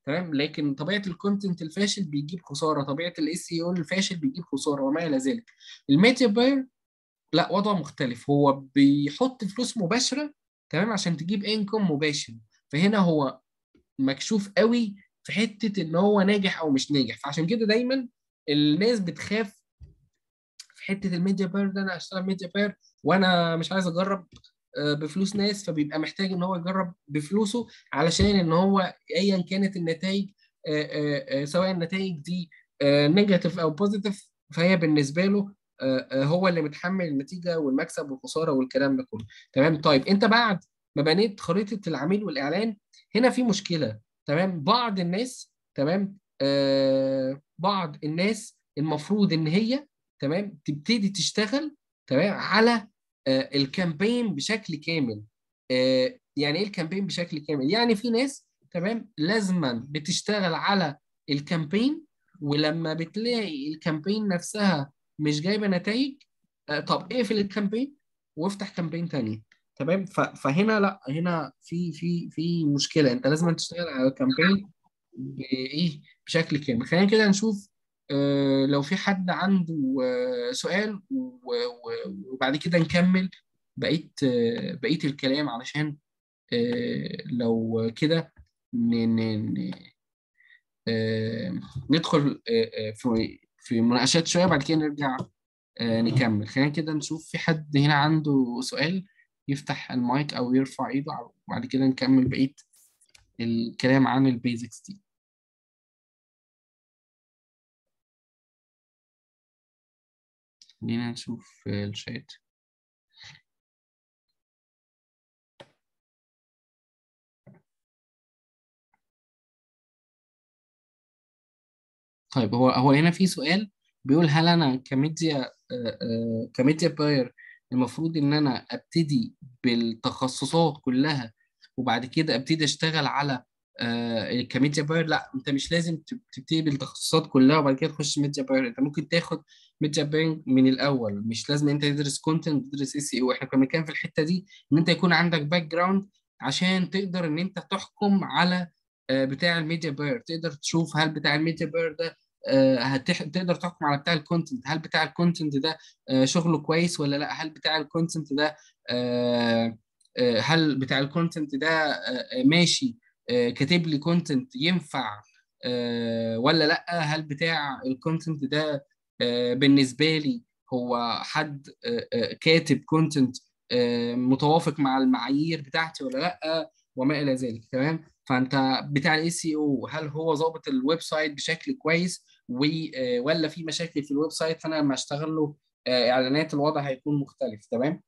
تمام. لكن طبيعه الكونتنت الفاشل بيجيب خساره، طبيعه الاس اي او الفاشل بيجيب خساره وما الى ذلك. الميديا باير لا، وضعه مختلف، هو بيحط فلوس مباشره تمام عشان تجيب انكم مباشر. فهنا هو مكشوف قوي في حته ان هو ناجح او مش ناجح. فعشان كده دايما الناس بتخاف في حته الميديا باير ده. انا اشتغل ميديا باير وانا مش عايز اجرب بفلوس ناس، فبيبقى محتاج ان هو يجرب بفلوسه علشان ان هو ايا كانت النتائج، سواء النتائج دي نيجاتيف او بوزيتيف، فهي بالنسبه له هو اللي متحمل النتيجه والمكسب والخساره والكلام ده كله. تمام. طيب انت بعد ما بنيت خريطه العميل والاعلان، هنا في مشكله. تمام. بعض الناس، تمام، بعض الناس المفروض ان هي تمام تبتدي تشتغل تمام على الكامبين بشكل كامل. يعني ايه الكامبين بشكل كامل؟ يعني في ناس تمام لازما بتشتغل على الكامبين، ولما بتلاقي الكامبين نفسها مش جايبه نتائج، طب اقفل الكامبين وافتح كامبين تاني. تمام. فهنا لا، هنا في مشكله. انت لازم تشتغل على الكامبين بايه بشكل كامل. خلينا كده نشوف لو في حد عنده سؤال وبعد كده نكمل بقية الكلام، علشان لو كده آه، ندخل في مناقشات شوية، بعد كده نرجع نكمل. خلينا كده نشوف في حد هنا عنده سؤال يفتح المايك أو يرفع إيده، وبعد كده نكمل بقية الكلام عن البيزكس دي. خلينا نشوف الشات. طيب هو هنا في سؤال بيقول هل انا كميديا باير المفروض ان انا ابتدي بالتخصصات كلها وبعد كده ابتدي اشتغل على كميديا باير؟ لا، انت مش لازم تبتدي بالتخصصات كلها وبعد كده تخش ميديا باير. انت ممكن تاخد ميديا باير من الاول، مش لازم انت تدرس كونتنت وتدرس اس اي او. احنا كنا بنتكلم في الحته دي ان انت يكون عندك باك جراوند عشان تقدر ان انت تحكم على بتاع الميديا باير. تقدر تشوف هل بتاع الميديا باير ده تقدر تحكم على بتاع الكونتنت، هل بتاع الكونتنت ده شغله كويس ولا لا، هل بتاع الكونتنت ده هل بتاع الكونتنت ده ماشي كاتب لي كونتنت ينفع ولا لا، هل بتاع الكونتنت ده بالنسبة لي هو حد كاتب كونتنت متوافق مع المعايير بتاعتي ولا لا، وما إلى ذلك. تمام. فانت بتاع الاي سي او هل هو ظابط الويب سايت بشكل كويس ولا في مشاكل في الويب سايت، فانا لما اشتغل له اعلانات الوضع هيكون مختلف. تمام.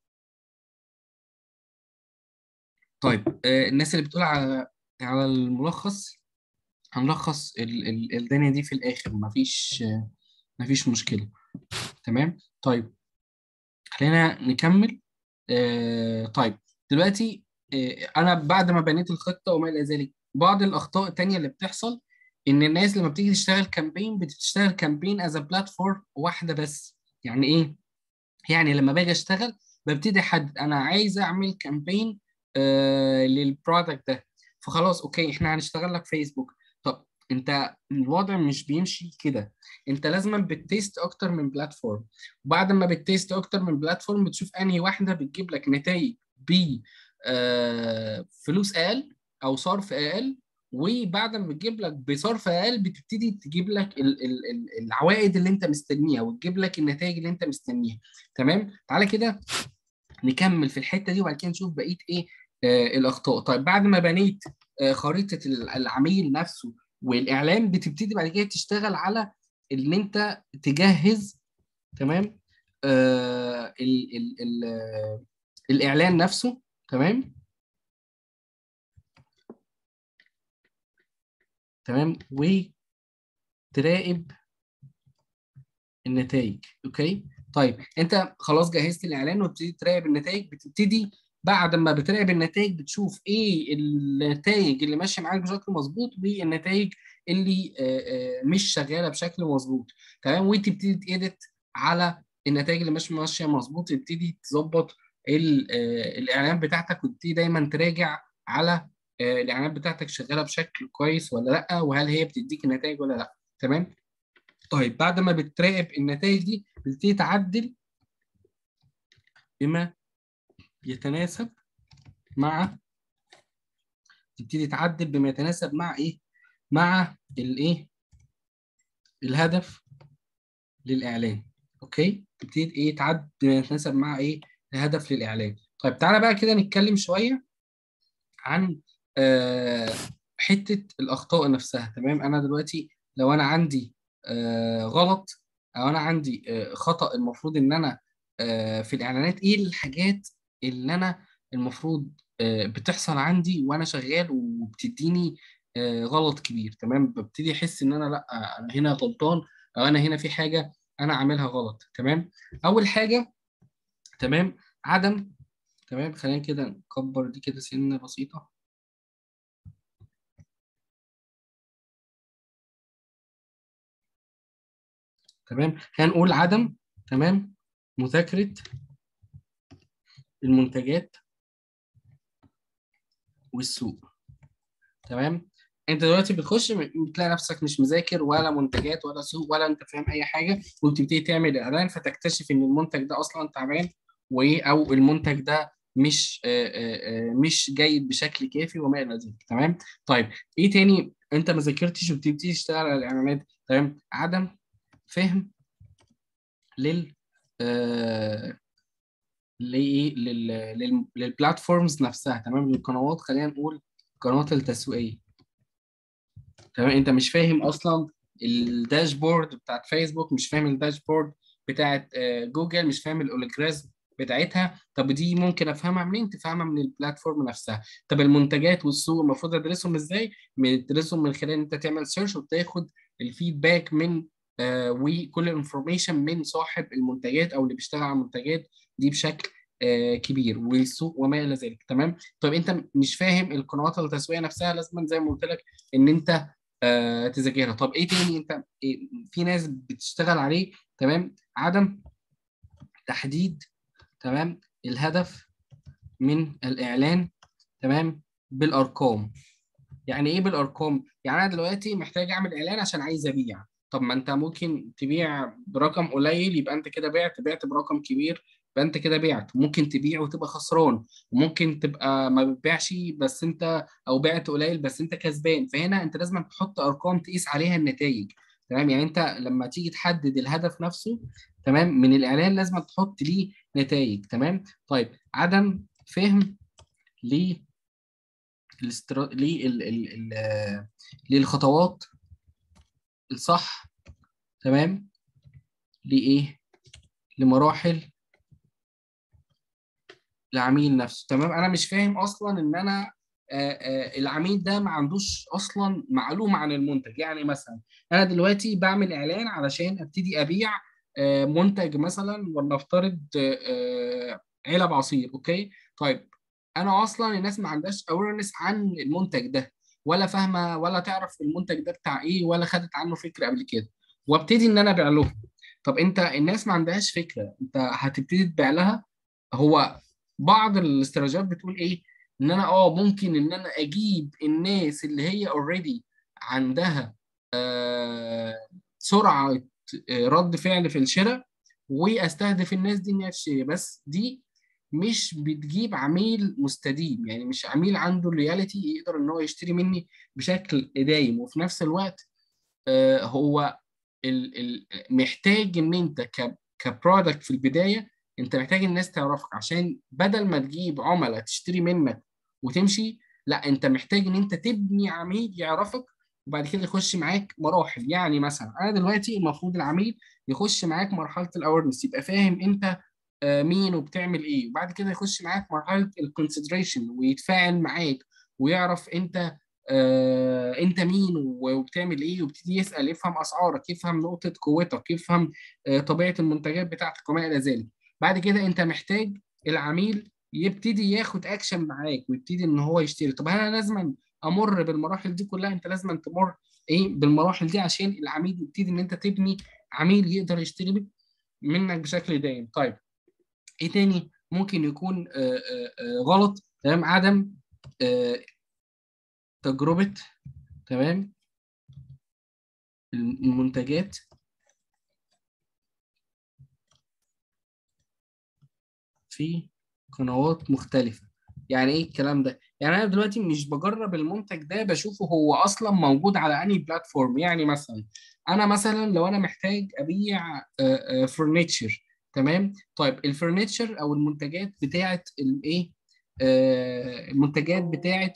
طيب الناس اللي بتقول على الملخص، هنلخص الدنيا دي في الاخر، مفيش مشكلة. تمام. طيب خلينا نكمل. طيب دلوقتي انا بعد ما بنيت الخطه وما الى ذلك، بعض الاخطاء التانيه اللي بتحصل ان الناس لما بتيجي تشتغل كامبين بتشتغل كامبين از بلاتفورم واحده بس. يعني ايه؟ يعني لما باجي اشتغل ببتدي احدد انا عايز اعمل كامبين للبرودكت ده، فخلاص اوكي احنا هنشتغل لك فيسبوك. طب انت الوضع مش بيمشي كده، انت لازم بتتيست اكتر من بلاتفورم، وبعد ما بتتيست اكتر من بلاتفورم بتشوف انهي واحده بتجيب لك نتائج ب فلوس اقل او صرف اقل، وبعد ما بتجيب لك بصرف اقل بتبتدي تجيب لك العوائد اللي انت مستنيها وتجيب لك النتائج اللي انت مستنيها. تمام. تعالى كده نكمل في الحته دي وبعد كده نشوف بقيه ايه الاخطاء. طيب بعد ما بنيت خريطه العميل نفسه والاعلان، بتبتدي بعد كده تشتغل على ان انت تجهز تمام ال ال ال الاعلان نفسه. تمام. تمام. وتراقب النتائج. اوكي. طيب انت خلاص جهزت الاعلان وبتبتدي تراقب النتائج. بتبتدي بعد ما بتراقب النتائج بتشوف ايه النتائج اللي ماشيه معاك بشكل مظبوط والنتائج اللي مش شغاله بشكل مظبوط. تمام. وتبتدي تedit على النتائج اللي مش ماشيه مظبوط. تبتدي تظبط الاعلان بتاعتك وتبتدي دايما تراجع على الاعلانات بتاعتك شغاله بشكل كويس ولا لا، وهل هي بتديك نتائج ولا لا. تمام. طيب بعد ما بتراقب النتائج دي بتبتدي تعدل بما يتناسب مع تبتدي تعدل بما يتناسب مع ايه؟ مع الايه؟ الهدف للاعلان. اوكي، تبتدي ايه؟ تعدل بما يتناسب مع ايه؟ الهدف للاعلان. طيب تعالى بقى كده نتكلم شويه عن آه حته الاخطاء نفسها. تمام، انا دلوقتي لو انا عندي غلط، او انا عندي خطأ، المفروض ان انا في الاعلانات ايه الحاجات اللي انا المفروض بتحصل عندي وانا شغال وبتديني غلط كبير. تمام، ببتدي احس ان انا لا، انا هنا غلطان، او انا هنا في حاجه انا عاملها غلط. تمام، اول حاجه، تمام، عدم، تمام، خلينا كده نكبر دي كده سنه بسيطه. تمام، هنقول عدم، تمام، مذاكره المنتجات والسوق. تمام، انت دلوقتي بتخش بتلاقي نفسك مش مذاكر ولا منتجات ولا سوق ولا انت فاهم اي حاجه، وتبتدي تعمل اعلان فتكتشف ان المنتج ده اصلا تعبان، وايه، او المنتج ده مش جيد بشكل كافي وما الى ذلك. تمام. طيب ايه تاني انت ما ذاكرتش وبتبتدي تشتغل على الاعلانات؟ تمام، عدم فهم لل آه، لايه للبلاتفورمز نفسها. تمام، للقنوات، خلينا نقول القنوات التسويقيه. تمام، انت مش فاهم اصلا الداشبورد بتاعت فيسبوك، مش فاهم الداشبورد بتاعت جوجل، مش فاهم الاوليجرازم بتاعتها. طب دي ممكن افهمها منين؟ تفهمها من البلاتفورم نفسها. طب المنتجات والسوق المفروض ادرسهم ازاي؟ ادرسهم من خلال ان انت تعمل سيرش وتاخد الفيدباك من وكل الانفورميشن من صاحب المنتجات او اللي بيشتغل على المنتجات دي بشكل كبير، والسوق وما الى ذلك. تمام. طب انت مش فاهم القنوات التسويقيه نفسها، لازم زي ما قلت لك ان انت تذاكرها. طب ايه تاني انت في ناس بتشتغل عليه؟ تمام، عدم تحديد، تمام، الهدف من الاعلان، تمام، بالارقام. يعني ايه بالارقام؟ يعني انا دلوقتي محتاج اعمل اعلان عشان عايز ابيع. طب ما انت ممكن تبيع برقم قليل يبقى انت كده بعت برقم كبير يبقى انت كده بعت. ممكن تبيع وتبقى خسران، وممكن تبقى ما بتبيعش بس انت، او بعت قليل بس انت كسبان. فهنا انت لازم تحط ارقام تقيس عليها النتائج. تمام، يعني انت لما تيجي تحدد الهدف نفسه، تمام، من الاعلان لازم تحط ليه نتائج. تمام. طيب عدم فهم ليه ليه للخطوات الصح، تمام، لإيه؟ لمراحل العميل نفسه. تمام، أنا مش فاهم أصلا إن أنا العميل ده ما عندوش أصلا معلومة عن المنتج. يعني مثلا أنا دلوقتي بعمل إعلان علشان أبتدي أبيع منتج مثلا، ولنفترض علب عصير. أوكي، طيب أنا أصلا الناس ما عندهاش أويرنس عن المنتج ده، ولا فاهمة ولا تعرف المنتج ده بتاع إيه، ولا خدت عنه فكرة قبل كده، وابتدي إن أنا أبيع لهم. طب انت الناس ما عندهاش فكره، انت هتبتدي تبيع لها. هو بعض الاستراتيجيات بتقول ايه؟ ان انا ممكن ان انا اجيب الناس اللي هي اوريدي عندها سرعه رد فعل في الشراء، واستهدف الناس دي انها تشتري. بس دي مش بتجيب عميل مستديم، يعني مش عميل عنده الرياليتي يقدر ان هو يشتري مني بشكل دايم. وفي نفس الوقت هو محتاج ان انت كبرودكت في البدايه، انت محتاج الناس تعرفك، عشان بدل ما تجيب عملاء تشتري منك وتمشي، لا، انت محتاج ان انت تبني عميل يعرفك وبعد كده يخش معاك مراحل. يعني مثلا انا دلوقتي المفروض العميل يخش معاك مرحله الاويرنس، يبقى فاهم انت مين وبتعمل ايه، وبعد كده يخش معاك مرحله الكونسيدريشن ويتفاعل معاك ويعرف انت مين وبتعمل ايه، ويبتدي يسال، يفهم اسعارك، يفهم نقطه قوتك، يفهم طبيعه المنتجات بتاعتك وما الى ذلك. بعد كده انت محتاج العميل يبتدي ياخد اكشن معاك ويبتدي ان هو يشتري. طب انا لازم امر بالمراحل دي كلها؟ انت لازم تمر بالمراحل دي عشان العميل يبتدي ان انت تبني عميل يقدر يشتري منك بشكل دائم. طيب ايه تاني ممكن يكون غلط؟ تمام، عدم تجربة، تمام، المنتجات في قنوات مختلفة. يعني ايه الكلام ده؟ يعني انا دلوقتي مش بجرب المنتج ده، بشوفه هو اصلا موجود على انهي بلاتفورم. يعني مثلا انا مثلا لو انا محتاج ابيع فرنتشر، تمام، طيب الفرنتشر او المنتجات بتاعه الايه، المنتجات بتاعه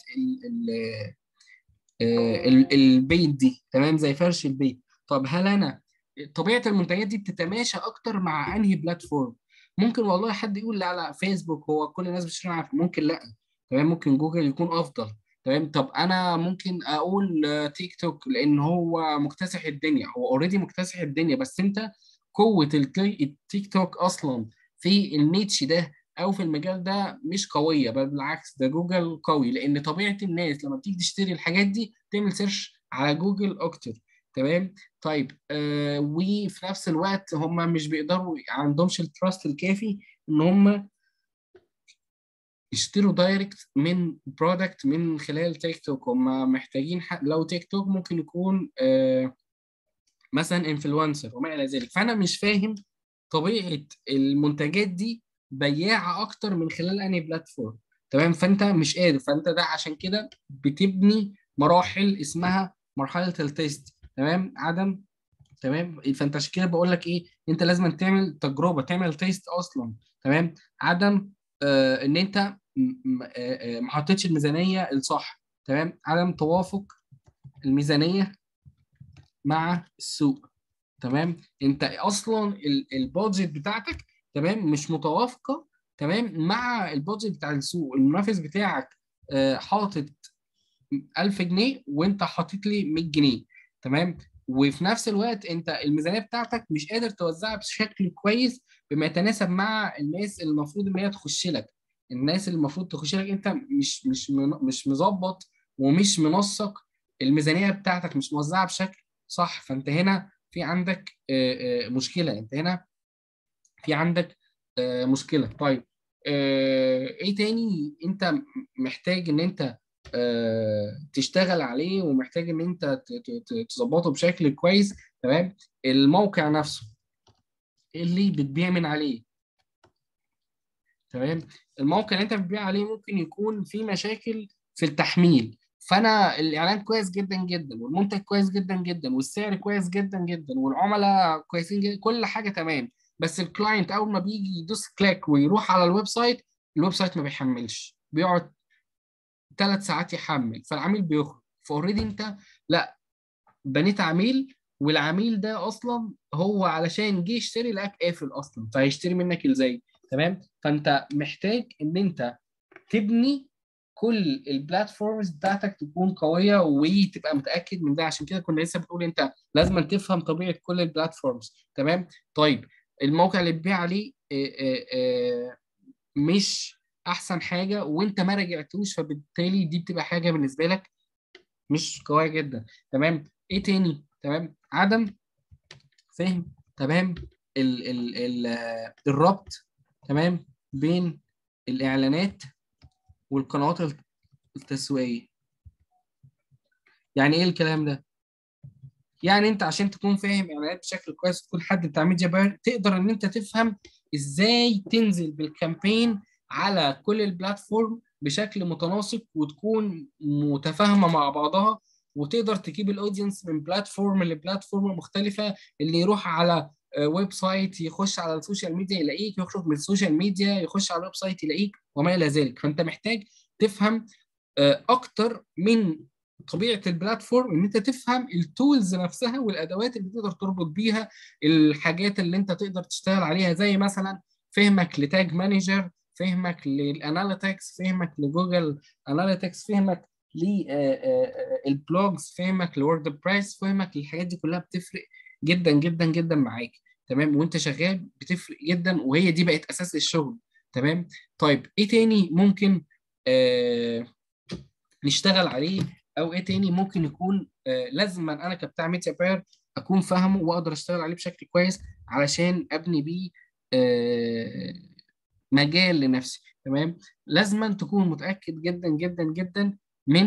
البيت دي، تمام، زي فرش البيت. طب هل انا طبيعه المنتجات دي بتتماشى اكتر مع انهي بلاتفورم؟ ممكن والله حد يقول لا لا فيسبوك هو كل الناس بتشتغل على، ممكن لا، تمام، ممكن جوجل يكون افضل، تمام. طب انا ممكن اقول تيك توك لان هو مكتسح الدنيا، هو اوريدي مكتسح الدنيا، بس انت قوه التيك توك اصلا في النيتش ده او في المجال ده مش قويه، بل بالعكس ده جوجل قوي، لان طبيعه الناس لما بتيجي تشتري الحاجات دي تعمل سيرش على جوجل اكتر، تمام. طيب وفي نفس الوقت هم مش بيقدروا، عندهمش التراست الكافي ان هم يشتروا دايركت من برودكت من خلال تيك توك. هم محتاجين لو تيك توك ممكن يكون مثلا انفلونسر وما الى ذلك. فانا مش فاهم طبيعه المنتجات دي بياعه اكتر من خلال انهي بلاتفورم، تمام. فانت مش قادر، فانت ده عشان كده بتبني مراحل اسمها مرحله التيست، تمام، عدم، تمام. فانت عشان كده بقول لك ايه، انت لازم تعمل تجربه، تعمل تيست اصلا، تمام. عدم ان انت ما حطيتش الميزانيه الصح، تمام، عدم توافق الميزانيه مع السوق، تمام. انت اصلا البادجت بتاعتك، تمام، مش متوافقه، تمام، مع البادجت بتاع السوق. المنافس بتاعك حاطط 1000 جنيه وانت حاطط لي 100 جنيه، تمام. وفي نفس الوقت انت الميزانيه بتاعتك مش قادر توزعها بشكل كويس بما يتناسب مع الناس اللي المفروض ان هي تخش لك. الناس اللي المفروض تخش لك انت مش مظبط ومش منسق، الميزانيه بتاعتك مش موزعه بشكل صح. فانت هنا في عندك مشكله، انت هنا في عندك مشكله. طيب ايه تاني انت محتاج ان انت تشتغل عليه ومحتاج ان انت تظبطه بشكل كويس، تمام. الموقع نفسه اللي بتبيع من عليه، تمام، الموقع اللي انت بتبيع عليه ممكن يكون فيه مشاكل في التحميل. فانا الاعلان كويس جدا جدا والمنتج كويس جدا جدا والسعر كويس جدا جدا والعملاء كويسين جدا، كل حاجه تمام، بس الكلاينت اول ما بيجي يدوس كليك ويروح على الويب سايت، الويب سايت ما بيحملش، بيقعد 3 ساعات يحمل، فالعميل بيخرج. فاوريدي انت لا بنيت عميل، والعميل ده اصلا هو علشان جه يشتري لقاك قافل اصلا، فهيشتري منك ازاي؟ تمام. فانت محتاج ان انت تبني كل البلاتفورمز بتاعتك تكون قويه وتبقى متاكد من ده. عشان كده كنا لسه بتقول انت لازم تفهم طبيعه كل البلاتفورمز، تمام. طيب الموقع اللي بتبيع عليه مش احسن حاجه وانت ما راجعتوش، فبالتالي دي بتبقى حاجه بالنسبه لك مش قويه جدا، تمام. ايه تاني؟ تمام، عدم فهم، تمام، الربط، تمام، بين الاعلانات والقنوات التسويقيه. يعني ايه الكلام ده؟ يعني انت عشان تكون فاهم اعلانات بشكل كويس، تكون حد بتاع ميديا باير، تقدر ان انت تفهم ازاي تنزل بالكامبين على كل البلاتفورم بشكل متناسق وتكون متفاهمه مع بعضها، وتقدر تجيب الاودينس من بلاتفورم لبلاتفورم مختلفه. اللي يروح على ويب سايت يخش على السوشيال ميديا يلاقيك، يخرج من السوشيال ميديا يخش على الويب سايت يلاقيك، وما الى ذلك. فانت محتاج تفهم اكتر من طبيعه البلاتفورم، ان انت تفهم التولز نفسها والادوات اللي تقدر تربط بيها الحاجات اللي انت تقدر تشتغل عليها، زي مثلا فهمك لتاج مانجر، فهمك للاناليتكس، فهمك لجوجل اناليتكس، فهمك للبلوجز، فهمك لورد بريس، فهمك للحاجات دي كلها بتفرق جدا جدا جدا معاك، تمام. وانت شغال بتفرق جدا، وهي دي بقت اساس الشغل، تمام. طيب ايه تاني ممكن آه نشتغل عليه؟ او ايه تاني ممكن يكون لازم انا كبتاع ميديا باير اكون فاهمه واقدر اشتغل عليه بشكل كويس علشان ابني بيه آه مجال لنفسي، تمام. لازم تكون متاكد جدا جدا جدا من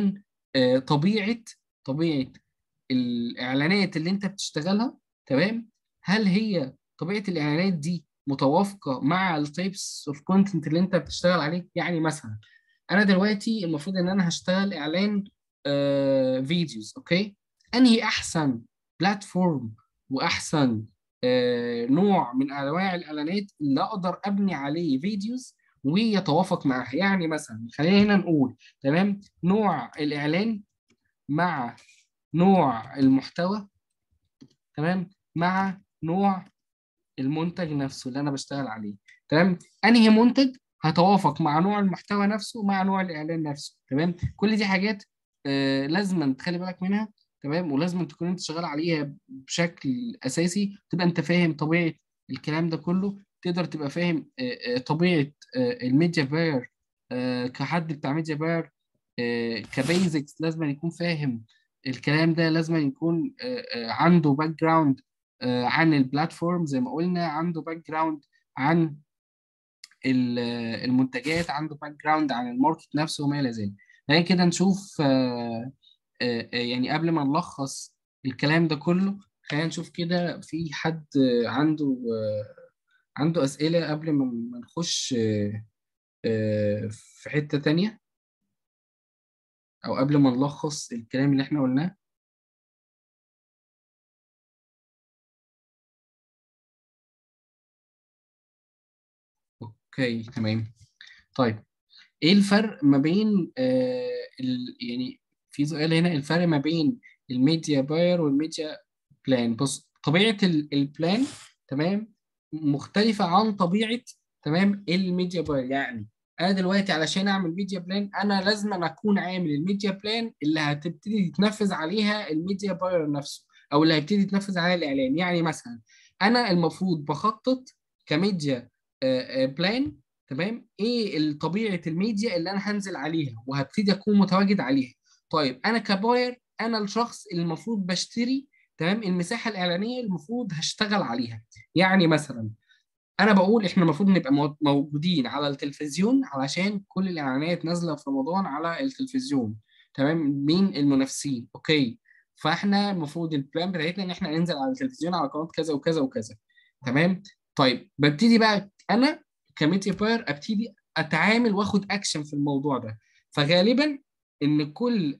طبيعه الاعلانات اللي انت بتشتغلها، تمام، هل هي طبيعه الاعلانات دي متوافقه مع التايبس اوف كونتنت اللي انت بتشتغل عليه. يعني مثلا انا دلوقتي المفروض ان انا هشتغل اعلان فيديوز، اوكي، انهي احسن بلاتفورم واحسن نوع من انواع الاعلانات اللي اقدر ابني عليه فيديوز ويتوافق معاها. يعني مثلا خلينا هنا نقول تمام نوع الاعلان مع نوع المحتوى، تمام، مع نوع المنتج نفسه اللي انا بشتغل عليه، تمام، انهي منتج هتوافق مع نوع المحتوى نفسه مع نوع الاعلان نفسه، تمام. كل دي حاجات لازم تخلي بالك منها، تمام، ولازم تكون انت شغال عليها بشكل اساسي، تبقى انت فاهم طبيعه الكلام ده كله، تقدر تبقى فاهم طبيعه الميديا باير كحد بتاع ميديا باير كبيزكس. لازم يكون فاهم الكلام ده، لازم يكون عنده باك جراوند عن البلاتفورم، زي ما قلنا عنده باك جراوند عن المنتجات، عنده باك جراوند عن الماركت نفسه وما الى ذلك. يعني كده نشوف يعني قبل ما نلخص الكلام ده كله، خلينا نشوف كده في حد عنده أسئلة قبل ما نخش في حتة تانية، أو قبل ما نلخص الكلام اللي احنا قلناه. اوكي تمام. طيب ايه الفرق ما بين يعني في سؤال هنا، الفرق ما بين الميديا باير والميديا بلان. بص طبيعة البلان، تمام، مختلفة عن طبيعة، تمام، الميديا باير. يعني انا دلوقتي علشان اعمل ميديا بلان انا لازم أن اكون عامل الميديا بلان اللي هتبتدي تتنفذ عليها الميديا باير نفسه، او اللي هيبتدي يتنفذ عليها الاعلان. يعني مثلا انا المفروض بخطط كميديا بلان، تمام، ايه طبيعه الميديا اللي انا هنزل عليها وهبتدي اكون متواجد عليها. طيب انا كباير انا الشخص اللي المفروض بشتري، تمام، المساحه الاعلانيه اللي المفروض هشتغل عليها. يعني مثلا انا بقول احنا المفروض نبقى موجودين على التلفزيون علشان كل الاعلانات نازله في رمضان على التلفزيون، تمام، مين المنافسين، اوكي، فاحنا المفروض البلان بتاعتنا ان احنا ننزل على التلفزيون على قناه كذا وكذا وكذا، تمام. طيب ببتدي بقى انا كميديا باير ابتدي اتعامل واخد اكشن في الموضوع ده. فغالبا ان كل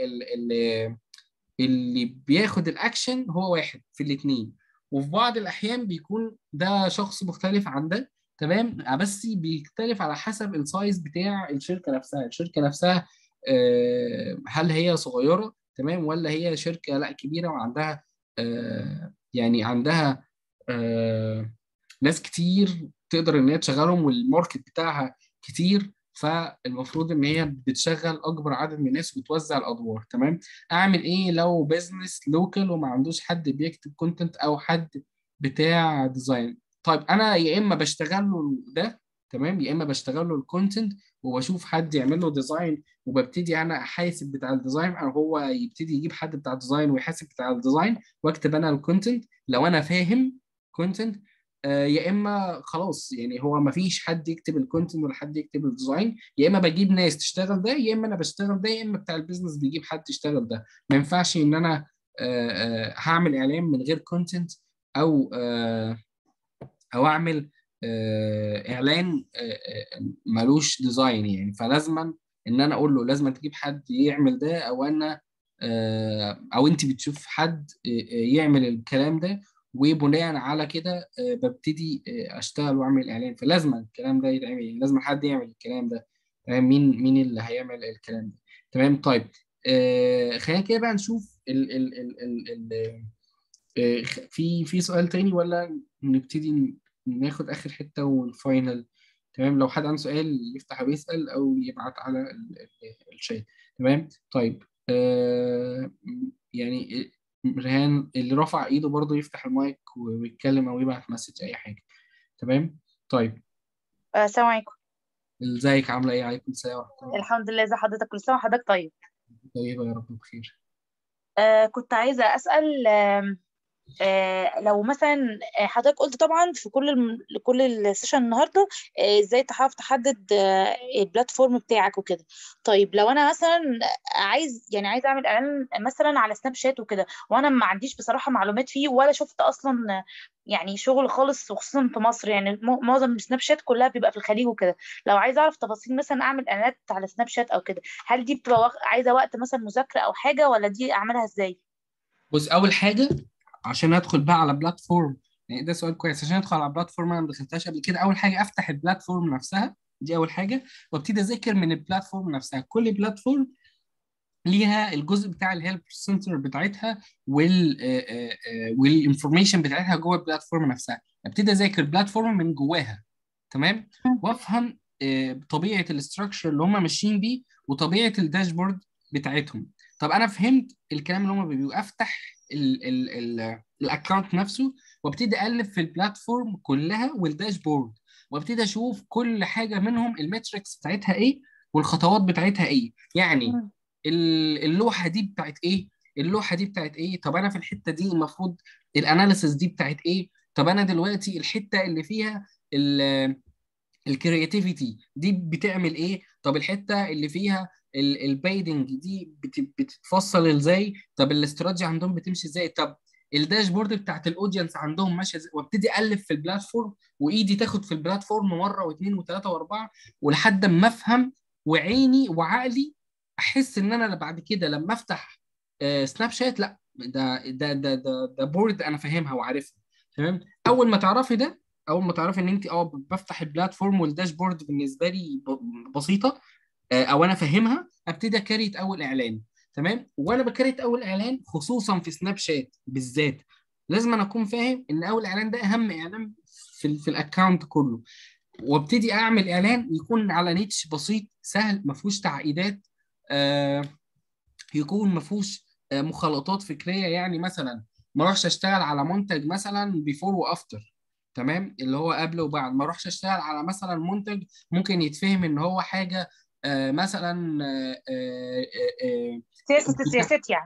اللي بياخد الاكشن هو واحد في الاثنين، وفي بعض الاحيان بيكون ده شخص مختلف عن ده، تمام، بس بيختلف على حسب السايز بتاع الشركه نفسها. الشركه نفسها هل هي صغيره، تمام، ولا هي شركه لا كبيره وعندها يعني عندها ناس كتير تقدر ان هي تشغلهم والماركت بتاعها كتير، فالمفروض ان هي بتشغل اكبر عدد من الناس وتوزع الادوار، تمام. اعمل ايه لو بزنس لوكال وما عندوش حد بيكتب كونتنت او حد بتاع ديزاين؟ طيب انا يا اما بشتغل له ده، تمام، يا اما بشتغل له الكونتنت وبشوف حد يعمل له ديزاين وببتدي انا احاسب بتاع الديزاين، او هو يبتدي يجيب حد بتاع ديزاين ويحاسب بتاع الديزاين واكتب انا الكونتنت لو انا فاهم كونتنت. يا اما خلاص يعني هو ما فيش حد يكتب الكونتنت ولا حد يكتب الديزاين، يا اما بجيب ناس تشتغل ده، يا اما انا بشتغل ده، يا اما بتاع البيزنس بيجيب حد يشتغل ده. ما ينفعش ان انا هعمل اعلان من غير كونتنت، او او اعمل اعلان ملوش ديزاين. يعني فلازما ان انا اقول له لازم تجيب حد يعمل ده، او انا او انت بتشوف حد يعمل الكلام ده، وبناء على كده ببتدي اشتغل واعمل اعلان. فلازم الكلام ده يتعمل، يعني لازم حد يعمل الكلام ده، تمام. مين اللي هيعمل الكلام ده؟ تمام. طيب خلينا كده بقى نشوف في سؤال تاني ولا نبتدي ناخد آخر حتة والفاينل؟ تمام، لو حد عنده سؤال يفتح ويسأل أو يبعت على الشات. تمام. طيب يعني رهان اللي رفع ايده برضه يفتح المايك ويتكلم او يبعت مسج اي حاجة. تمام. طيب السلام عليكم. ازيك، عاملة ايه؟ عليكم السلام ورحمة الله. الحمد لله، ازي حضرتك؟ كل سنه وحضرتك طيب. طيبة يا رب بخير. كنت عايزه اسال لو مثلا حضرتك قلت طبعا في كل السيشن النهارده ازاي تعرف تحدد البلاتفورم بتاعك وكده. طيب لو انا مثلا عايز اعمل اعلان مثلا على سناب شات وكده، وانا ما عنديش بصراحه معلومات فيه ولا شفت اصلا يعني شغل خالص، وخصوصا في مصر، يعني معظم سناب شات كلها بيبقى في الخليج وكده. لو عايزه اعرف تفاصيل مثلا اعمل اعلانات على سناب شات او كده، هل دي بتبقى عايزه وقت مثلا مذاكره او حاجه، ولا دي اعملها ازاي؟ بص، اول حاجه عشان ادخل بقى على بلاتفورم، يعني ده سؤال كويس. عشان ادخل على بلاتفورم انا ما دخلتهاش قبل كده، اول حاجه افتح البلاتفورم نفسها، دي اول حاجه، وابتدي اذاكر من البلاتفورم نفسها. كل بلاتفورم ليها الجزء بتاع الهيلب سنتر بتاعتها والانفورميشن بتاعتها جوه البلاتفورم نفسها. ابتدي اذاكر بلاتفورم من جواها، تمام، وافهم طبيعه الاستراكشر اللي هم ماشيين بيه وطبيعه الداشبورد بتاعتهم. طب انا فهمت الكلام اللي هم بيقولوا، افتح الاكونت نفسه وابتدي اقلب في البلاتفورم كلها والداشبورد، وابتدي اشوف كل حاجه منهم الميتريكس بتاعتها ايه والخطوات بتاعتها ايه. يعني مم. اللوحه دي بتاعت ايه، اللوحه دي بتاعت ايه، طب انا في الحته دي المفروض الاناليسيس دي بتاعت ايه، طب انا دلوقتي الحته اللي فيها الكرياتيفيتي دي بتعمل ايه، طب الحته اللي فيها البايدنج دي بتتفصل ازاي، طب الاستراتيجي عندهم بتمشي ازاي، طب الداشبورد بتاعت الاودينس عندهم ماشيه ازاي. وابتدي الف في البلاتفورم، وايدي تاخد في البلاتفورم مره واثنين وثلاثه واربعه، ولحد ما افهم وعيني وعقلي احس ان انا بعد كده لما افتح سناب شات، لا ده بورد انا فاهمها وعارفها. تمام. اول ما تعرفي ان انت بفتح البلاتفورم والداشبورد بالنسبه لي بسيطه، او انا فاهمها، ابتدي اكريت اول اعلان. تمام. وانا بكريت اول اعلان خصوصا في سناب شات بالذات، لازم أنا اكون فاهم ان اول اعلان ده اهم اعلان في الاكونت كله. وابتدي اعمل اعلان يكون على نيتش بسيط سهل، ما فيهوش تعقيدات، آه، يكون ما فيهوش مخالطات فكريه. يعني مثلا ما اروحش اشتغل على منتج مثلا بيفور وافتر، تمام، اللي هو قبل وبعد. ما اروحش اشتغل على مثلا منتج ممكن يتفهم ان هو حاجه مثلا سياسة السياسات يعني.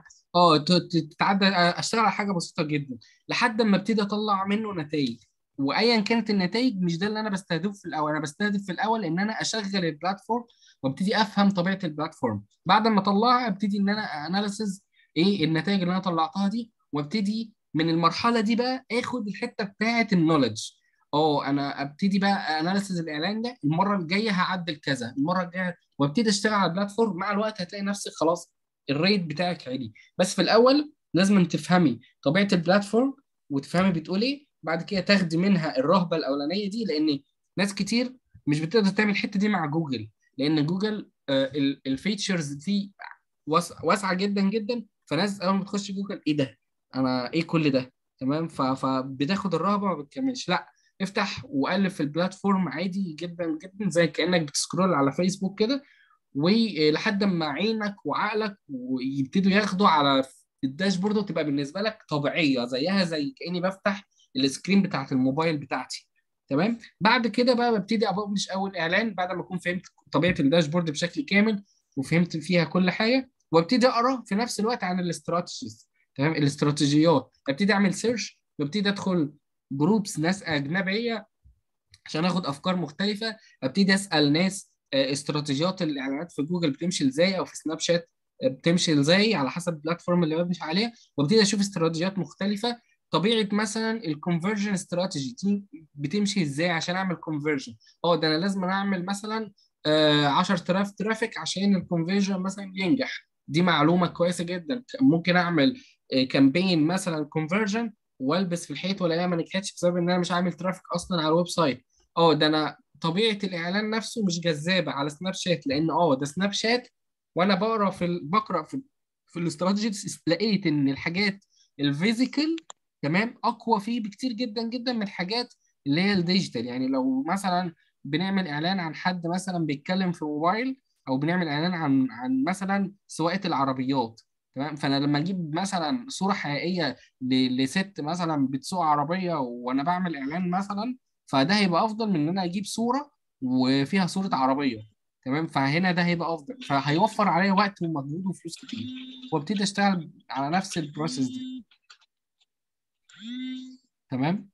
تتعدى. اشتغل على حاجه بسيطه جدا لحد ما ابتدي اطلع منه نتائج. وايا كانت النتائج مش ده اللي انا بستهدفه في الاول. انا بستهدف في الاول ان انا اشغل البلاتفورم وابتدي افهم طبيعه البلاتفورم. بعد ما اطلعها ابتدي ان انا اناليسز ايه النتائج اللي انا طلعتها دي، وابتدي من المرحله دي بقى اخد الحته بتاعه النولج. انا ابتدي بقى اناليسز الاعلان ده، المره الجايه هعدل كذا، المره الجايه، وابتدي اشتغل على البلاتفورم. مع الوقت هتلاقي نفسك خلاص الريت بتاعك عالي. بس في الاول لازم تفهمي طبيعه البلاتفورم وتفهمي بتقول ايه، بعد كده تاخدي منها الرهبه الاولانيه دي. لان ناس كتير مش بتقدر تعمل الحته دي مع جوجل، لان جوجل الفيتشرز دي واسعه جدا جدا. فناس اول ما تخش جوجل ايه ده، انا ايه كل ده، تمام، فبتاخد الرهبه ما بتكملش. لا، افتح وقلب في البلاتفورم عادي جدا جدا زي كانك بتسكرول على فيسبوك كده، ولحد ما عينك وعقلك ويبتدوا ياخدوا على الداشبورد، وتبقى بالنسبه لك طبيعيه زيها زي كاني بفتح السكرين بتاعت الموبايل بتاعتي. تمام. بعد كده بقى ببتدي ابلش اول اعلان بعد ما اكون فهمت طبيعه الداشبورد بشكل كامل وفهمت فيها كل حاجه، وابتدي اقرا في نفس الوقت عن الاستراتيجيز. تمام، الاستراتيجيات. ابتدي اعمل سيرش وابتدي ادخل جروبس ناس اجنبيه عشان اخد افكار مختلفه. ابتدي اسال ناس استراتيجيات الاعلانات في جوجل بتمشي ازاي، او في سناب شات بتمشي ازاي، على حسب البلاتفورم اللي بمشي عليها. وابتدي اشوف استراتيجيات مختلفه. طبيعه مثلا الكونفرجن استراتيجي دي بتمشي ازاي عشان اعمل كونفرجن. ده انا لازم اعمل مثلا 10,000 ترافيك عشان الكونفرجن مثلا ينجح. دي معلومه كويسه جدا. ممكن اعمل كامبين مثلا كونفرجن والبس في الحيط والاقيها ما نجحتش بسبب ان انا مش عامل ترافيك اصلا على الويب سايت. ده انا طبيعه الاعلان نفسه مش جذابه على سناب شات، لان ده سناب شات. وانا بقرا في الاستراتيجيز لقيت ان الحاجات الفيزيكال، تمام، اقوى فيه بكتير جدا جدا من الحاجات اللي هي الديجيتال. يعني لو مثلا بنعمل اعلان عن حد مثلا بيتكلم في موبايل، او بنعمل اعلان عن مثلا سواقه العربيات، تمام، فانا لما اجيب مثلا صوره حقيقيه لست مثلا بتسوق عربيه وانا بعمل اعلان مثلا، فده هيبقى افضل من ان انا اجيب صوره وفيها صوره عربيه. تمام، فهنا ده هيبقى افضل، فهيوفر عليا وقت ومجهود وفلوس كتير، وابتدي اشتغل على نفس البروسيس دي. تمام.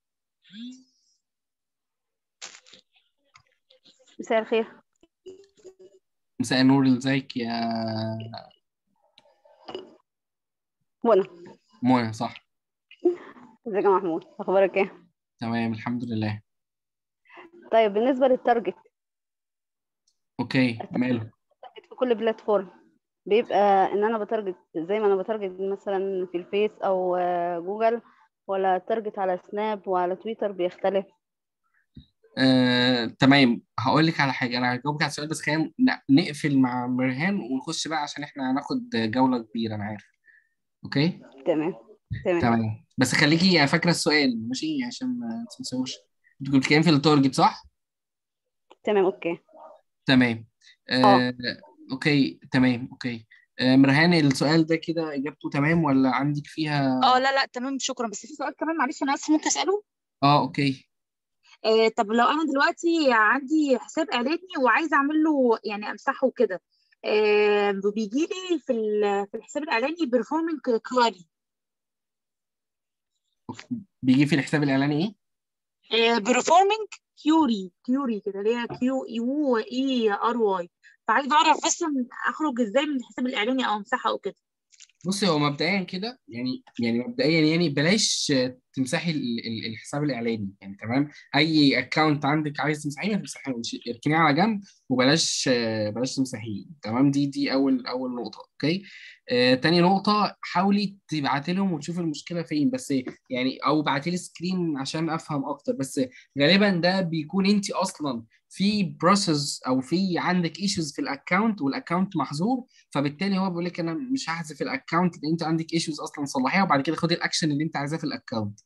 مساء الخير. مساء النور، ازيك يا منى. منى؟ صح. ازيك يا محمود، اخبارك ايه؟ تمام الحمد لله. طيب بالنسبه للتارجت، اوكي ماله. التارجت في كل بلاتفورم بيبقى ان انا بتارجت زي ما انا بتارجت مثلا في الفيس او جوجل، ولا التارجت على سناب وعلى تويتر بيختلف؟ تمام، هقول لك على حاجه، انا هجاوبك على السؤال بس خلينا نقفل مع مرهان ونخش بقى عشان احنا هناخد جوله كبيره انا عارف. اوكي. تمام تمام تمام بس خليكي فاكره السؤال ماشي عشان ما تنسوش. انت كنت بتتكلمي في التارجت صح؟ تمام. اوكي. تمام. اه آه، اوكي تمام اوكي. مرهان السؤال ده كده اجابته تمام ولا عندك فيها؟ لا لا تمام شكرا، بس في سؤال كمان معلش انا اسف ممكن اساله؟ اه اوكي. طب لو انا دلوقتي عندي حساب اعلاني وعايزه اعمل له يعني امسحه وكده، بيجي لي في الحساب الاعلاني performing query. بيجي في الحساب الاعلاني ايه؟ performing كيوري كده اللي هي QUERY. فعايزه اعرف بس اخرج ازاي من الحساب الاعلاني او امسحه او كده. بصي هو مبدئيا كده يعني مبدئيا يعني بلاش تمسحي الحساب الاعلاني يعني تمام. اي اكونت عندك عايز تمسحيه ما تمسحيهوش، اركنيه على جنب وبلاش بلاش تمسحيه تمام. دي اول نقطه. اوكي. تاني نقطه، حاولي تبعتي لهم وتشوفي المشكله فين بس يعني، او ابعتي لي سكرين عشان افهم اكتر. بس غالبا ده بيكون انت اصلا في بروسيس او في عندك ايشوز في الاكونت والاكونت محظور، فبالتالي هو بيقول لك انا مش هحذف الاكونت لان انت عندك ايشوز اصلا صلحيها وبعد كده خدي الاكشن اللي انت عايزاه في الاكونت.